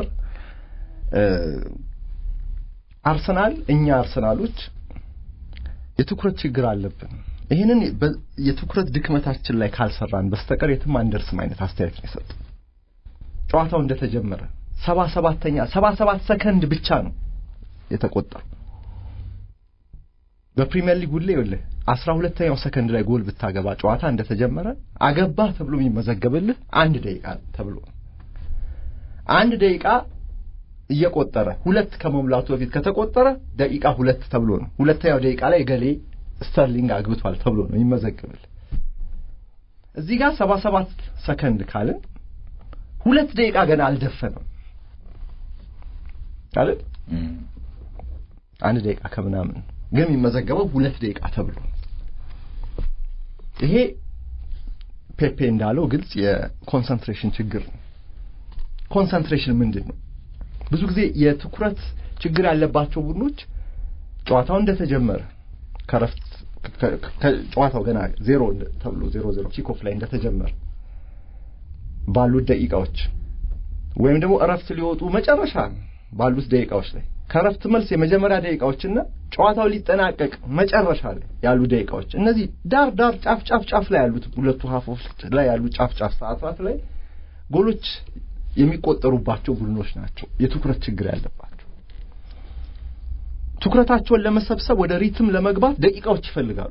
አርሰናል እኛ አርሰናሎች የትኩረት ችግር አለብን ይሄንን የትኩረት ድክመታችን ላይ ካልሰራን በስተቀር የትም አንደርስም አይነት አስተያየት ነው የሰጠው ጨዋታው እንደተጀመረ ሰባ ሰባተኛ ሰባ ሰባት ሰከንድ ብቻ ነው የተቆጠረው በፕሪሚየር ሊግ ሁሌ ይወለ አስራ ሁለተኛው ሰከንድ ላይ ጎል ብታገባ ጨዋታ እንደተጀመረ አገባ ተብሎ የሚመዘገብልህ አንድ ደቂቃ ተብሎ አንድ ደቂቃ እየቆጠረ ሁለት ከመሙላቱ በፊት ከተቆጠረ ደቂቃ ሁለት ተብሎ ነው ሁለተኛው ደቂቃ ላይ ገሌ ስተርሊንግ አግብቷል ተብሎ ነው የሚመዘገብልህ እዚህ ጋር ሰባ ሰባት ሰከንድ ካልን ሁለት ደቂቃ ገና አልደፈነም አይደል አንድ ደቂቃ ከምናምን ግን የሚመዘገበው ሁለት ደቂቃ ተብሎ ይሄ ፔፔ እንዳለው ግልጽ የኮንሰንትሬሽን ችግር ነው ኮንሰንትሬሽን ምንድነው ብዙ ጊዜ የትኩረት ችግር ያለባቸው ቡድኖች ጨዋታው እንደተጀመረ ከረፍት ጨዋታው ገና ዜሮ ተብሎ ዜሮ ዜሮ ኪክ ኦፍ ላይ እንደተጀመረ ባሉት ደቂቃዎች ወይም ደግሞ እረፍት ሊወጡ መጨረሻ ባሉት ደቂቃዎች ላይ ከረፍት መልስ የመጀመሪያ ደቂቃዎችና ጨዋታው ሊጠናቀቅ መጨረሻ ላይ ያሉ ደቂቃዎች እነዚህ ዳር ዳር ጫፍ ጫፍ ጫፍ ላይ ያሉት ሁለቱ ሀፎች ላይ ያሉ ጫፍ ጫፍ ሰዓታት ላይ ጎሎች የሚቆጠሩባቸው ቡድኖች ናቸው የትኩረት ችግር ያለባቸው ትኩረታቸውን ለመሰብሰብ ወደ ሪትም ለመግባት ደቂቃዎች ይፈልጋሉ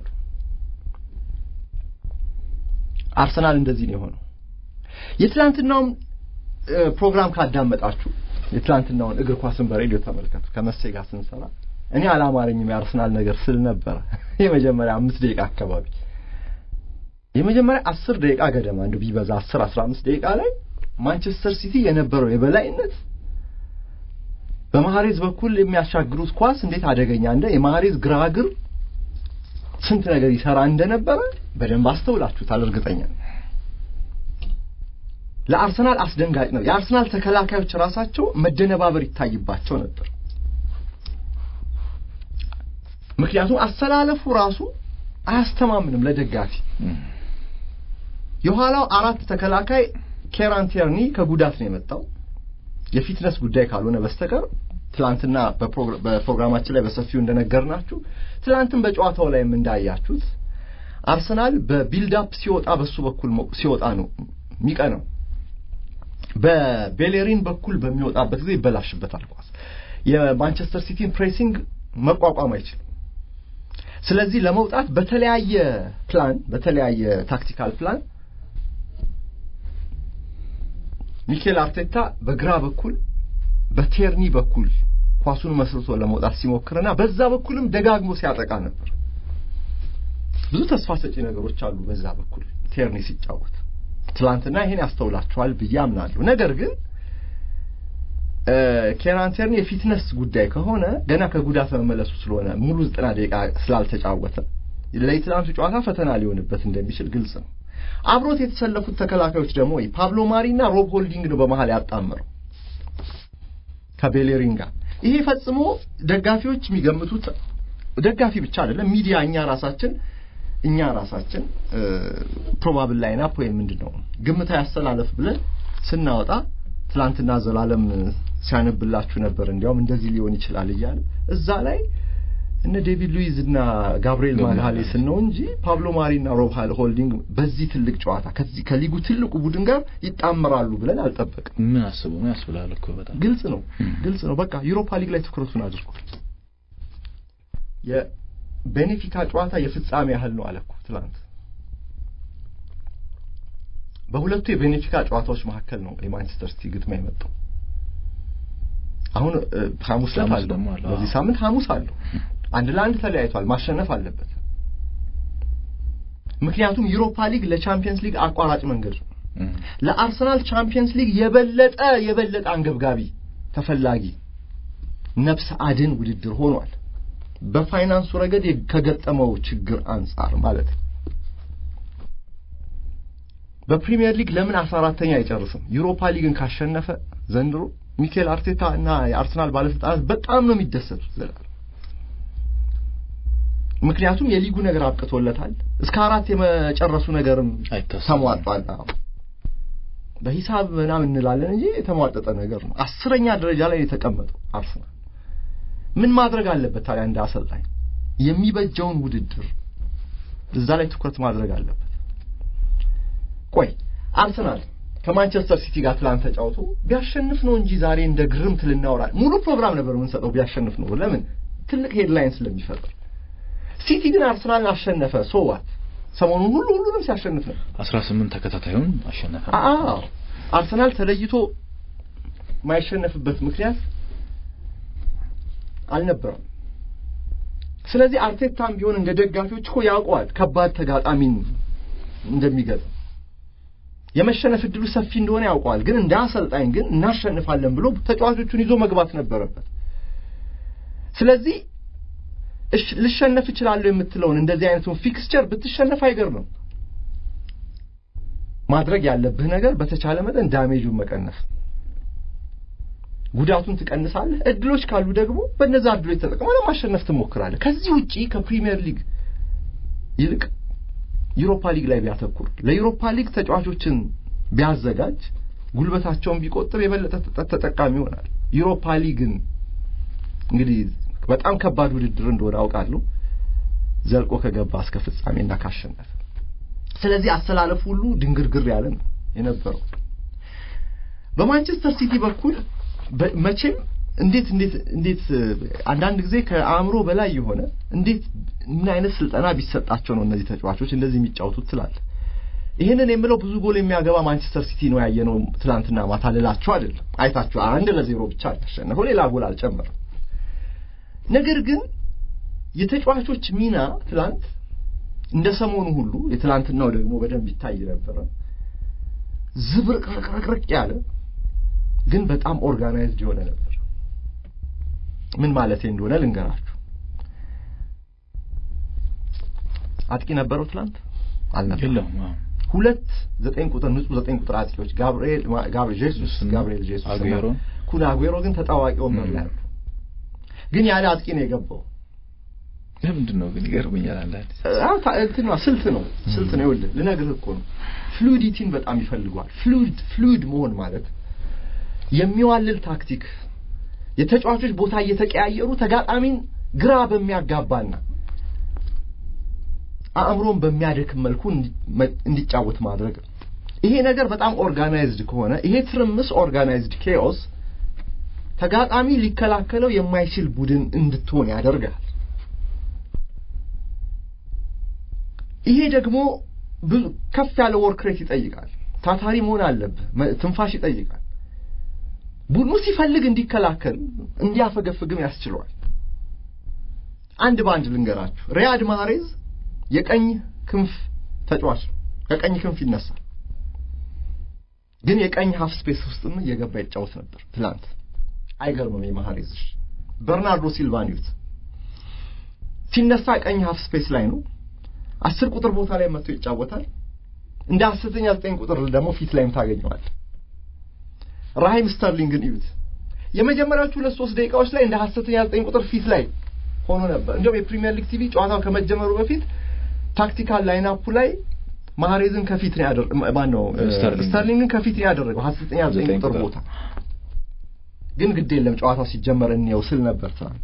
አርሰናል እንደዚህ ነው የሆነው የትላንትናው ፕሮግራም ካዳመጣችሁ የትላንትናውን እግር ኳስን በሬዲዮ ተመልከቱ ከመሴ ጋር ስንሰራ እኔ አላማረኝም ያርሰናል ነገር ስል ነበር የመጀመሪያ አምስት ደቂቃ አካባቢ የመጀመሪያ አስር ደቂቃ ገደማ እንደው ቢበዛ አስር አስራ አምስት ደቂቃ ላይ ማንቸስተር ሲቲ የነበረው የበላይነት በማህሬዝ በኩል የሚያሻግሩት ኳስ እንዴት አደገኛ እንደ የማህሬዝ ግራግር ስንት ነገር ይሰራ እንደነበረ በደንብ አስተውላችሁታል እርግጠኛ ነኝ ለአርሰናል አስደንጋጭ ነው የአርሰናል ተከላካዮች ራሳቸው መደነባበር ይታይባቸው ነበር ምክንያቱም አስተላለፉ ራሱ አያስተማምንም ለደጋፊ የኋላው አራት ተከላካይ ኬራን ቲርኒ ከጉዳት ነው የመጣው የፊትነስ ጉዳይ ካልሆነ በስተቀር ትላንትና በፕሮግራማችን ላይ በሰፊው እንደነገርናችሁ ትላንትን በጨዋታው ላይም እንዳያችሁት አርሰናል በቢልድ አፕ ሲወጣ በሱ በኩል ሲወጣ ነው ሚቀነው በቤሌሪን በኩል በሚወጣበት ጊዜ ይበላሽበታል ኳስ የማንቸስተር ሲቲን ፕሬሲንግ መቋቋም አይችልም ስለዚህ ለመውጣት በተለያየ ፕላን በተለያየ ታክቲካል ፕላን ሚኬል አርቴታ በግራ በኩል በቴርኒ በኩል ኳሱን መስርቶ ለመውጣት ሲሞክርና በዛ በኩልም ደጋግሞ ሲያጠቃ ነበር ብዙ ተስፋ ሰጪ ነገሮች አሉ በዛ በኩል ቴርኒ ሲጫወት ትላንትና ይሄን ያስተውላችኋል በያምናለሁ ነገር ግን ኬራን ቲርኒ የፊትነስ ጉዳይ ከሆነ ገና ከጉዳት መመለሱ ስለሆነ ሙሉ ዘጠና ደቂቃ ስላልተጫወተ ለትላንቱ ጨዋታ ፈተና ሊሆንበት እንደሚችል ግልጽ ነው አብሮት የተሰለፉት ተከላካዮች ደግሞ ፓብሎ ማሪና ሮብ ሆልዲንግ ነው በመሃል ያጣመረው ከቤሌሪን ጋር ይሄ ፈጽሞ ደጋፊዎች የሚገምቱት ደጋፊ ብቻ አይደለም ሚዲያ እኛ ራሳችን እኛ ራሳችን ፕሮባብል ላይን አፕ ወይ ምንድነው ግምታ ያስተላለፍ ብለን ስናወጣ ትላንትና ዘላለም ሲያነብላችሁ ነበር እንዲያውም እንደዚህ ሊሆን ይችላል ይያል እዛ ላይ እነ ዴቪድ ሉዊዝ እና ጋብሪኤል ማጋሌስ ነው እንጂ ፓብሎ ማሪና ሮብ ሆልዲንግ በዚህ ትልቅ ጨዋታ ከዚህ ከሊጉ ትልቁ ቡድን ጋር ይጣመራሉ ብለን አልጠበቅም ምን አስቡ ነው ያስብላል እኮ በጣም ግልጽ ነው ግልጽ ነው በቃ ዩሮፓ ሊግ ላይ ትኩረቱን አድርጎ የቤኔፊካ ጨዋታ የፍጻሜ ያህል ነው አለኩ ትላንት በሁለቱ የቤኔፊካ ጨዋታዎች መካከል ነው የማንቸስተር ሲቲ ግጥሚያ የመጣው አሁን ሐሙስ ላይ አለ በዚህ ሳምንት ሐሙስ አለ አንድ ለአንድ ተለያይቷል ማሸነፍ አለበት ምክንያቱም ዩሮፓ ሊግ ለቻምፒየንስ ሊግ አቋራጭ መንገድ ነው ለአርሰናል ቻምፒየንስ ሊግ የበለጠ የበለጠ አንገብጋቢ ተፈላጊ ነፍስ አድን ውድድር ሆኗል በፋይናንሱ ረገድ ከገጠመው ችግር አንፃር ማለት ነው በፕሪሚየር ሊግ ለምን አስራ አራተኛ አይጨርስም ዩሮፓ ሊግን ካሸነፈ ዘንድሮ ሚኬል አርቴታ እና የአርሰናል ባለስልጣናት በጣም ነው የሚደሰቱት ዘላለም ምክንያቱም የሊጉ ነገር አብቅቶለታል እስከ አራት የመጨረሱ ነገርም ተሟጧል በሂሳብ ምናምን እንላለን እንጂ የተሟጠጠ ነገር ነው አስረኛ ደረጃ ላይ የተቀመጠው አርሰናል ምን ማድረግ አለበት ታዲያ እንደ አሰልጣኝ የሚበጀውን ውድድር እዛ ላይ ትኩረት ማድረግ አለበት ቆይ አርሰናል ከማንቸስተር ሲቲ ጋር ትላንት ተጫውቶ ቢያሸንፍ ነው እንጂ ዛሬ እንደ ግርምት ልናወራ ሙሉ ፕሮግራም ነበር ምን ሰጠው ቢያሸንፍ ነው ለምን ትልቅ ሄድላይን ስለሚፈጥር ሲቲ ግን አርሰናልን አሸነፈ ሶዋት ሰሞኑን ሁሉ ሁሉንም ሲያሸንፍ ነው አስራ ስምንት ተከታታዩን አሸነፈ አዎ አርሰናል ተለይቶ ማይሸነፍበት ምክንያት አልነበረም ስለዚህ አርቴታም ቢሆን እንደ ደጋፊዎች እኮ ያውቀዋል ከባድ ተጋጣሚን እንደሚገጥም የመሸነፍ እድሉ ሰፊ እንደሆነ ያውቀዋል ግን እንደ አሰልጣኝ ግን እናሸንፋለን ብሎ ተጫዋቾቹን ይዞ መግባት ነበረበት ስለዚህ እሺ ልሸነፍ ይችላል የምትለውን እንደዚህ አይነቱን ፊክስቸር ብትሸነፍ አይገርምም ማድረግ ያለብህ ነገር በተቻለ መጠን ዳሜጁን መቀነስ ጉዳቱን ትቀንሳለህ እድሎች ካሉ ደግሞ በእነዛ እድሎች ተጠቅመህ ለማሸነፍ ትሞክራለህ ከዚህ ውጪ ከፕሪሚየር ሊግ ይልቅ ዩሮፓ ሊግ ላይ ቢያተኩር ለዩሮፓ ሊግ ተጫዋቾችን ቢያዘጋጅ ጉልበታቸውን ቢቆጥር የበለጠ ተጠቃሚ ይሆናል ዩሮፓ ሊግን እንግዲህ በጣም ከባድ ውድድር እንደሆነ አውቃለሁ ዘልቆ ከገባ እስከ ፍጻሜና ካሸነፈ ስለዚህ አሰላለፍ ሁሉ ድንግርግር ያለ ነው የነበረው በማንቸስተር ሲቲ በኩል መቼም እንዴት እንዴት እንዴት አንዳንድ ጊዜ ከአእምሮ በላይ የሆነ እንዴት ምን አይነት ስልጠና ቢሰጣቸው ነው እነዚህ ተጫዋቾች እንደዚህ የሚጫወቱት ትላል ይሄንን የምለው ብዙ ጎል የሚያገባ ማንቸስተር ሲቲ ነው ያየነው ትላንትና ማታለላቸው አይደለም አይታችሁ አንድ ለዜሮ ብቻ አሸነፈው ሌላ ጎል አልጨመረም ነገር ግን የተጫዋቾች ሚና ትላንት እንደ ሰሞኑ ሁሉ የትላንትናው ደግሞ በደንብ ይታይ ነበር ዝብርቅርቅርቅ ያለ ግን በጣም ኦርጋናይዝድ የሆነ ነበር ምን ማለት እንደሆነ ልንገራችሁ አጥቂ ነበረው ትላንት አልነበረም ሁለት ዘጠኝ ቁጥር ንጹህ ዘጠኝ ቁጥር አጥቂዎች ጋብሪኤል ጋብሪኤል ጄሱስ ጋብሪኤል ጄሱስ አጉዌሮ ኩን አጉዌሮ ግን ተጣዋቂ ወንበር ላይ ግን ያለ አጥቂ ነው የገባው ለምንድነው ግን ይገርመኛል አንዳንዴ አው ታልትና ስልት ነው ስልት ነው ይወል ልነግርህ እኮ ነው ፍሉዲቲን በጣም ይፈልጋል ፍሉድ ፍሉድ መሆን ማለት የሚዋልል ታክቲክ የተጫዋቾች ቦታ እየተቀያየሩ ተጋጣሚን ግራ በሚያጋባና አእምሮን በሚያደክም መልኩ እንዲጫወት ማድረግ ይሄ ነገር በጣም ኦርጋናይዝድ ከሆነ ይሄ ትርምስ ኦርጋናይዝድ ኬኦስ ተጋጣሚ ሊከላከለው የማይችል ቡድን እንድትሆን ያደርጋል ይሄ ደግሞ ከፍ ያለ ወርክ ሬት ይጠይቃል ታታሪ መሆን አለበት ትንፋሽ ይጠይቃል ቡድኑ ሲፈልግ እንዲከላከል እንዲያፈገፍግም ያስችለዋል አንድ ባንድ ልንገራችሁ ሪያድ ማህሬዝ የቀኝ ክንፍ ተጫዋች ከቀኝ ክንፍ ይነሳል ግን የቀኝ ሃፍ ስፔስ ውስጥም የገባ ይጫወት ነበር ትላንት አይገርምም የማህሬዝ በርናርዶ ሲልቫ ኒውት ሲነሳ ቀኝ ሃፍ ስፔስ ላይ ነው አስር ቁጥር ቦታ ላይ መጥቶ ይጫወታል እንደ አስረኛ ዘጠኝ ቁጥር ደግሞ ፊት ላይም ታገኘዋል ራሂም ስተርሊንግን ይዩት የመጀመሪያዎቹ ለሶስት ደቂቃዎች ላይ እንደ አስረኛ ዘጠኝ ቁጥር ፊት ላይ ሆኖ ነበር እንደው የፕሪሚየር ሊግ ቲቪ ጨዋታው ከመጀመሩ በፊት ታክቲካል ላይንአፑ ላይ ማህሬዝን ከፊት ነው ያደረገው ማን ነው ስተርሊንግን ከፊት ነው ያደረገው ሃያ ዘጠኝ ቁጥር ቦታ ግን ግድ የለም ጨዋታው ሲጀመር እንየው ስል ነበር ትናንት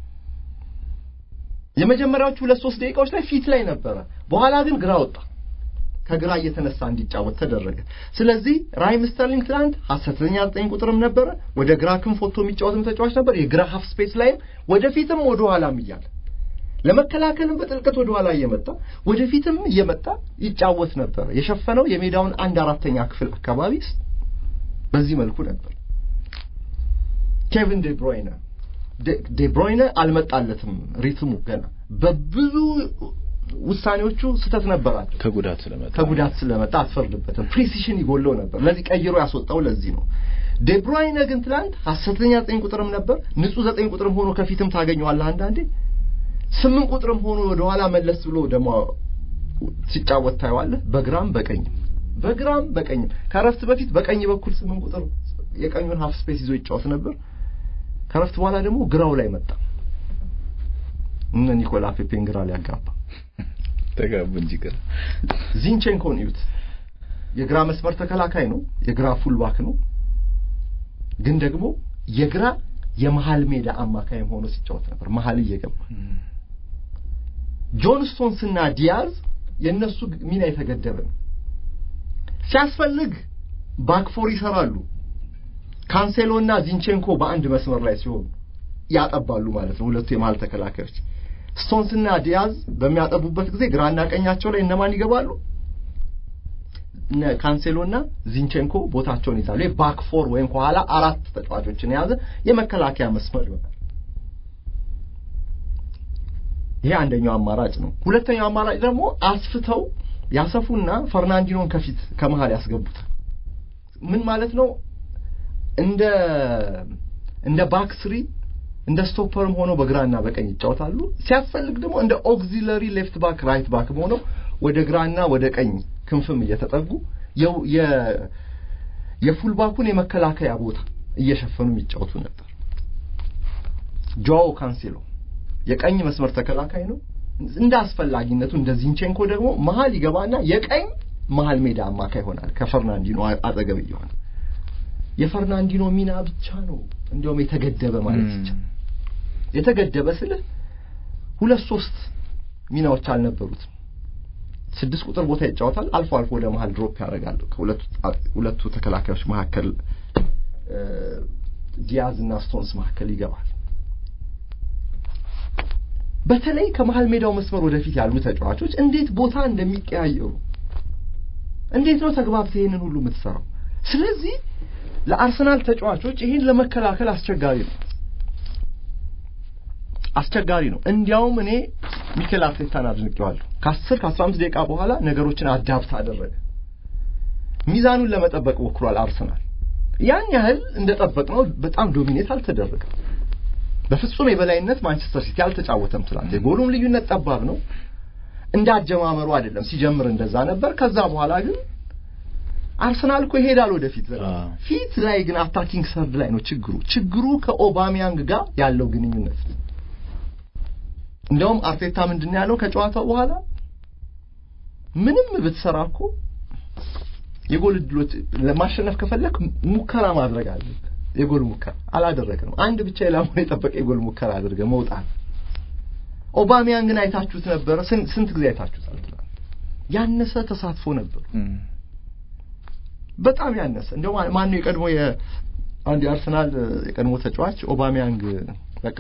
የመጀመሪያዎቹ ሁለት ሶስት ደቂቃዎች ላይ ፊት ላይ ነበር በኋላ ግን ግራ ወጣ ከግራ እየተነሳ እንዲጫወት ተደረገ ስለዚህ ራሂም ስተርሊንግ ትናንት ሀሰተኛ ዘጠኝ ቁጥርም ነበር ወደ ግራ ክንፍ ፎቶ የሚጫወትም ተጫዋች ነበር የግራ ሃፍ ስፔስ ላይም ወደፊትም ወደ ኋላም ይያል ለመከላከልም በጥልቀት ወደ ኋላ እየመጣ ወደፊትም እየመጣ ይጫወት ነበር የሸፈነው የሜዳውን አንድ አራተኛ ክፍል አካባቢ በዚህ መልኩ ነበር ኬቪን ዲ ብሩይነ ዲ ብሩይነ አልመጣለትም ሪትሙ ገና በብዙ ውሳኔዎቹ ስተት ነበራቸው ከጉዳት ስለመጣ ከጉዳት ስለመጣ አትፈርድበትም ፕሪሲሽን ይጎለው ነበር ለዚህ ቀይሮ ያስወጣው ለዚህ ነው ዲ ብሩይነ ግን ትላንት ሀሰተኛ ዘጠኝ ቁጥርም ነበር ንጹህ ዘጠኝ ቁጥርም ሆኖ ከፊትም ታገኘዋለህ አንዳንዴ ስምንት ቁጥርም ሆኖ ወደ ኋላ መለስ ብሎ ደሞ ሲጫወት ታይዋለህ በግራም በቀኝም በግራም በቀኝም ከረፍት በፊት በቀኝ በኩል ስምንት ቁጥር የቀኙን ሃፍ ስፔስ ይዞ ይጫወት ነበር ከረፍት በኋላ ደግሞ ግራው ላይ መጣ እነ ኒኮላ ፔፔን ግራ ላይ ያጋባ ተጋቡ እንጂ ግራ ዚንቼንኮን ይዩት የግራ መስመር ተከላካይ ነው የግራ ፉል ባክ ነው ግን ደግሞ የግራ የመሃል ሜዳ አማካይም ሆኖ ሲጫወት ነበር መሃል እየገባ ጆን ስቶንስ እና ዲያዝ የነሱ ሚና የተገደበ ሲያስፈልግ ባክ ፎር ይሰራሉ ካንሴሎ እና ዚንቼንኮ በአንድ መስመር ላይ ሲሆኑ ያጠባሉ ማለት ነው ሁለቱ የመሃል ተከላካዮች ስቶንስ እና ዲያዝ በሚያጠቡበት ጊዜ ግራና ቀኛቸው ላይ እነማን ይገባሉ ካንሴሎ እና ዚንቼንኮ ቦታቸውን ይዛሉ የባክ ፎር ወይም ከኋላ አራት ተጫዋቾችን ያዘ የመከላከያ መስመር ነው ይሄ አንደኛው አማራጭ ነው ሁለተኛው አማራጭ ደግሞ አስፍተው ያሰፉና ፈርናንዲኖን ከፊት ከመሃል ያስገቡት ምን ማለት ነው እንደ እንደ ባክ ስሪ እንደ ስቶፐርም ሆኖ በግራና በቀኝ ይጫወታሉ ሲያስፈልግ ደግሞ እንደ ኦክሲለሪ ሌፍት ባክ ራይት ባክ ሆኖ ወደ ግራና ወደ ቀኝ ክንፍም እየተጠጉ የ የፉል ባኩን የመከላከያ ቦታ እየሸፈኑ ይጫወቱ ነበር ጆኦ ካንሴሎ የቀኝ መስመር ተከላካይ ነው እንደ አስፈላጊነቱ እንደ ዚንቼንኮ ደግሞ መሃል ይገባና የቀኝ መሃል ሜዳ አማካይ ሆናል ከፈርናንዲኖ አጠገብ ይሆናል የፈርናንዲኖ ሚና ብቻ ነው እንደውም የተገደበ ማለት ይቻላል የተገደበ ስለ ሁለት ሶስት ሚናዎች አልነበሩት ስድስት ቁጥር ቦታ ይጫወታል አልፎ አልፎ ወደ መሃል ድሮፕ ያደርጋል ከሁለቱ ሁለቱ ተከላካዮች መካከል ዲያዝ እና ስቶንስ መካከል ይገባል በተለይ ከመሃል ሜዳው መስመር ወደፊት ያሉ ተጫዋቾች እንዴት ቦታ እንደሚቀያየሩ እንዴት ነው ተግባብተህ ይሄንን ሁሉ የምትሰራው ስለዚህ ለአርሰናል ተጫዋቾች ይሄን ለመከላከል አስቸጋሪ ነው አስቸጋሪ ነው እንዲያውም እኔ ሚኬል አርቴታን አድንቄዋለሁ ከ10 ከአስራ አምስት ደቂቃ በኋላ ነገሮችን አዳፕት አደረገ ሚዛኑን ለመጠበቅ ወክሯል አርሰናል ያን ያህል እንደጠበቅነው በጣም ዶሚኔት አልተደረገም በፍጹም የበላይነት ማንቸስተር ሲቲ አልተጫወተም ትላንት የጎሉም ልዩነት ጠባብ ነው እንዳጀማመሩ አይደለም ሲጀምር እንደዛ ነበር ከዛ በኋላ ግን አርሰናል እኮ ይሄዳል ወደፊት ፊት ላይ ግን አታኪንግ ሰርድ ላይ ነው ችግሩ ችግሩ ከኦባሚያንግ ጋር ያለው ግንኙነት እንደውም አርቴታ ምንድነው ያለው ከጨዋታው በኋላ ምንም ብትሰራኮ የጎል ድሎት ለማሸነፍ ከፈለክ ሙከራ ማድረግ አለበት የጎል ሙከራ አላደረገም አንድ ብቻ ኢላማውን የጠበቀ የጎል ሙከራ አድርገ መውጣት ኦባሚያንግን አይታችሁት ነበር ስንት ጊዜ አይታችሁታል ያነሰ ተሳትፎ ነበር በጣም ያነሰ እንደው ማን ነው የቀድሞ የአንድ አርሰናል የቀድሞ ተጫዋች ኦባሚያንግ በቃ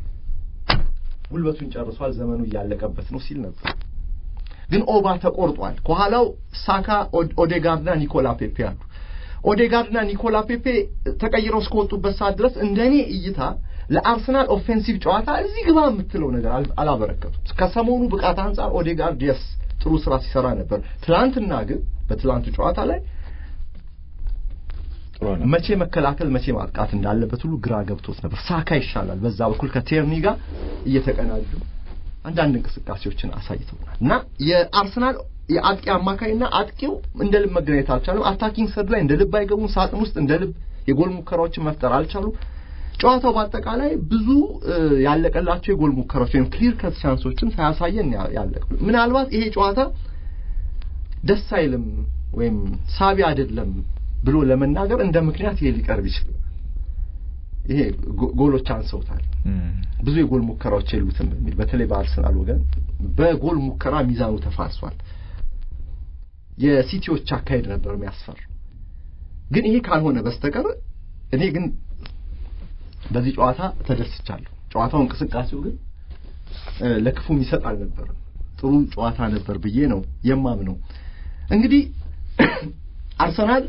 ጉልበቱን ጨርሷል ዘመኑ ያለቀበት ነው ሲል ነበር ግን ኦባ ተቆርጧል ከኋላው ሳካ ኦዴጋርድና ኒኮላ ፔፔ አሉ ኦዴጋርድና ኒኮላ ፔፔ ተቀይረው እስከወጡበት ሰዓት ድረስ እንደኔ እይታ ለአርሰናል ኦፌንሲቭ ጨዋታ እዚህ ግባ የምትለው ነገር አላበረከቱም ከሰሞኑ ብቃት አንፃር ኦዴጋርድ yes ጥሩ ስራ ሲሰራ ነበር ትላንትና ግን በትላንቱ ጨዋታ ላይ መቼ መከላከል መቼ ማጥቃት እንዳለበት ሁሉ ግራ ገብቶት ነበር ሳካ ይሻላል በዛ በኩል ከቴርኒ ጋር እየተቀናጁ አንዳንድ እንቅስቃሴዎችን አሳይተውናል እና የአርሰናል የአጥቂ አማካይና አጥቂው እንደልብ መገናኘት አልቻለም አታኪንግ ሰርድ ላይ እንደልብ አይገቡም ሳጥን ውስጥ እንደልብ የጎል ሙከራዎችን መፍጠር አልቻሉ ጨዋታው በአጠቃላይ ብዙ ያለቀላቸው የጎል ሙከራዎች ወይም ክሊር ከት ቻንሶችን ሳያሳየን ያለቀ ምናልባት ይሄ ጨዋታ ደስ አይልም ወይም ሳቢ አይደለም ብሎ ለመናገር እንደ ምክንያት ይሄ ሊቀርብ ይችላል ይሄ ጎሎች አንሰውታል ብዙ የጎል ሙከራዎች የሉትም በሚል በተለይ በአርሰናል ወገን በጎል ሙከራ ሚዛኑ ተፋርሷል የሲቲዎች አካሄድ ነበር የሚያስፈር ግን ይሄ ካልሆነ በስተቀር እኔ ግን በዚህ ጨዋታ ተደስቻለሁ ጨዋታው እንቅስቃሴው ግን ለክፉ የሚሰጥ አልነበረም ጥሩ ጨዋታ ነበር ብዬ ነው የማምነው እንግዲህ አርሰናል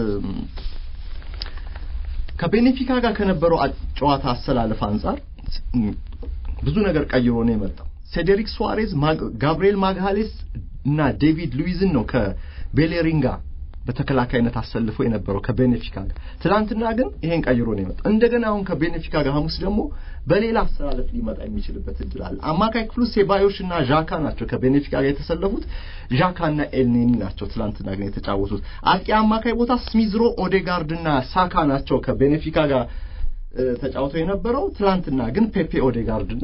ከቤኔፊካ ጋር ከነበረው ጨዋታ አሰላለፍ አንፃር ብዙ ነገር ቀይሮ ነው የመጣው ሴዴሪክ ሱዋሬዝ ጋብሪኤል ማግሃሌስ እና ዴቪድ ሉዊዝን ነው ከቤሌሪንጋ በተከላካይነት አሰልፎ የነበረው ከቤኔፊካ ጋር ትላንትና ግን ይሄን ቀይሮ ነው የመጣው እንደገና አሁን ከቤኔፊካ ጋር ሐሙስ ደግሞ በሌላ አሰላለፍ ሊመጣ የሚችልበት እድል አለ አማካይ ክፍሉ ሴባዮሽና ዣካ ናቸው ከቤኔፊካ ጋር የተሰለፉት ዣካና ኤልኔኒ ናቸው ትላንትና ግን የተጫወቱት አጥቂ አማካይ ቦታ ስሚዝሮ ኦዴጋርድና ሳካ ናቸው ከቤኔፊካ ጋር ተጫውተው የነበረው ትላንትና ግን ፔፔ ኦዴጋርድና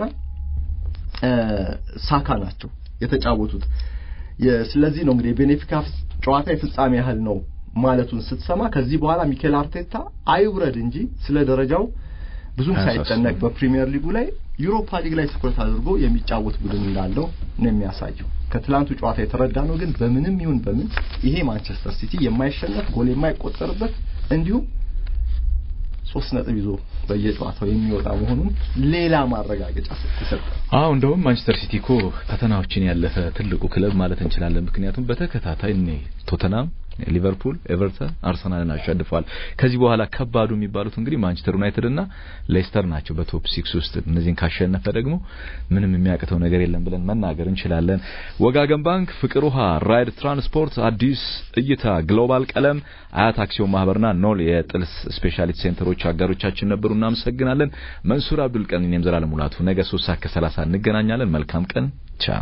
ሳካ ናቸው የተጫወቱት ስለዚህ ነው እንግዲህ ቤኔፊካ ጨዋታ የፍጻሜ ያህል ነው ማለቱን ስትሰማ ከዚህ በኋላ ሚኬል አርቴታ አይውረድ እንጂ ስለ ደረጃው ብዙም ሳይጨነቅ በፕሪሚየር ሊጉ ላይ ዩሮፓ ሊግ ላይ ትኩረት አድርጎ የሚጫወት ቡድን እንዳለው ነው የሚያሳየው ከትላንቱ ጨዋታ የተረዳነው ግን በምንም ይሁን በምን ይሄ ማንቸስተር ሲቲ የማይሸነፍ ጎል የማይቆጠርበት እንዲሁም ሶስት ነጥብ ይዞ በየጨዋታው የሚወጣ መሆኑን ሌላ ማረጋገጫ ተሰጠ አው እንደውም ማንቸስተር ሲቲ ኮ ፈተናዎችን ያለፈ ትልቁ ክለብ ማለት እንችላለን ምክንያቱም በተከታታይ ነው ቶተናም ሊቨርፑል ኤቨርተን አርሰናልን አሸንፈዋል ከዚህ በኋላ ከባዱ የሚባሉት እንግዲህ ማንቸስተር ዩናይትድ እና ሌስተር ናቸው በቶፕ ሲክስ ውስጥ እነዚህን ካሸነፈ ደግሞ ምንም የሚያቅተው ነገር የለም ብለን መናገር እንችላለን ወጋገን ባንክ ፍቅር ውሃ ራይድ ትራንስፖርት አዲስ እይታ ግሎባል ቀለም አያት አክሲዮን ማህበርና ኖል የጥልስ ስፔሻሊቲ ሴንተሮች አጋሮቻችን ነበሩና አመሰግናለን መንሱር አብዱል ቀኒ ነኝ ዘላለም ሙላቱ ነገ ሶስት ሰዓት ከሰላሳ እንገናኛለን መልካም ቀን ቻው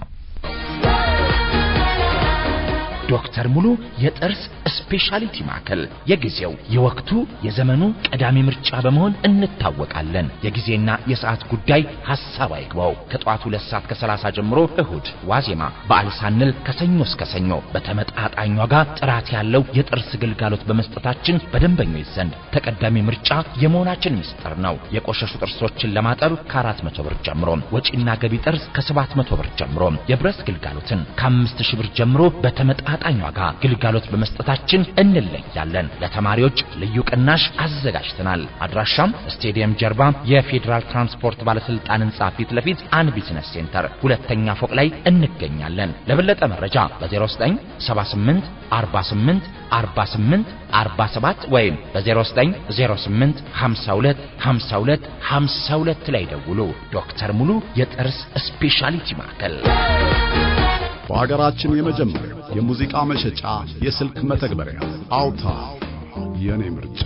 ዶክተር ሙሉ የጥርስ ስፔሻሊቲ ማዕከል የጊዜው የወቅቱ የዘመኑ ቀዳሚ ምርጫ በመሆን እንታወቃለን የጊዜና የሰዓት ጉዳይ ሐሳብ አይግባው ከጧቱ ሁለት ሰዓት ከሰላሳ ጀምሮ እሁድ ዋዜማ በዓል ሳንል ከሰኞ እስከ ሰኞ በተመጣጣኝ ዋጋ ጥራት ያለው የጥርስ ግልጋሎት በመስጠታችን በደንበኞች ዘንድ ተቀዳሚ ምርጫ የመሆናችን ምስጢር ነው የቆሸሹ ጥርሶችን ለማጠብ ከአራት መቶ ብር ጀምሮ ወጪና ገቢ ጥርስ ከሰባት መቶ ብር ጀምሮ የብረስ ግልጋሎትን ከአምስት ሺህ ብር ጀምሮ በተመጣ አጣኝ ዋጋ ግልጋሎት በመስጠታችን እንለያለን ለተማሪዎች ልዩ ቅናሽ አዘጋጅተናል አድራሻም ስቴዲየም ጀርባ የፌደራል ትራንስፖርት ባለስልጣን ህንጻ ፊት ለፊት አን ቢዝነስ ሴንተር ሁለተኛ ፎቅ ላይ እንገኛለን ለበለጠ መረጃ በ09 ሰባ ስምንት አርባ ስምንት አርባ ስምንት አርባ ሰባት ወይም በ09 ሀምሳ ሁለት ሀምሳ ሁለት ሀምሳ ሁለት ላይ ደውሉ ዶክተር ሙሉ የጥርስ ስፔሻሊቲ ማዕከል በአገራችን የመጀመሪያው የሙዚቃ መሸጫ የስልክ መተግበሪያ አውታ የኔ ምርጫ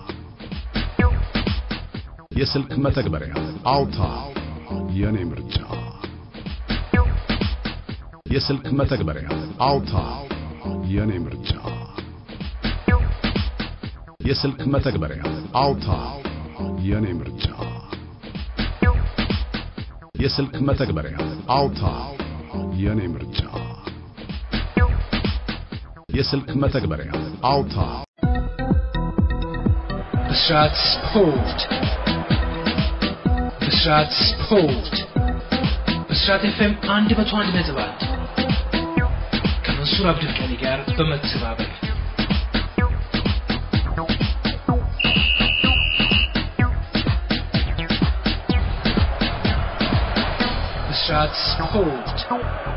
የስልክ መተግበሪያ አውታ የኔ ምርጫ የስልክ መተግበሪያ አውታ የኔ ምርጫ የስልክ መተግበሪያ አውታ የኔ ምርጫ የስልክ መተግበሪያ አውታ የኔ ምርጫ የስልክ መተግበሪያ አውታ Bisrat Sport Bisrat Sport Bisrat ኤፍ ኤም አንድ መቶ አንድ ነጥብ አንድ ከመንሱር አብዱል ቀኒ ጋር በመተባበር Bisrat Sport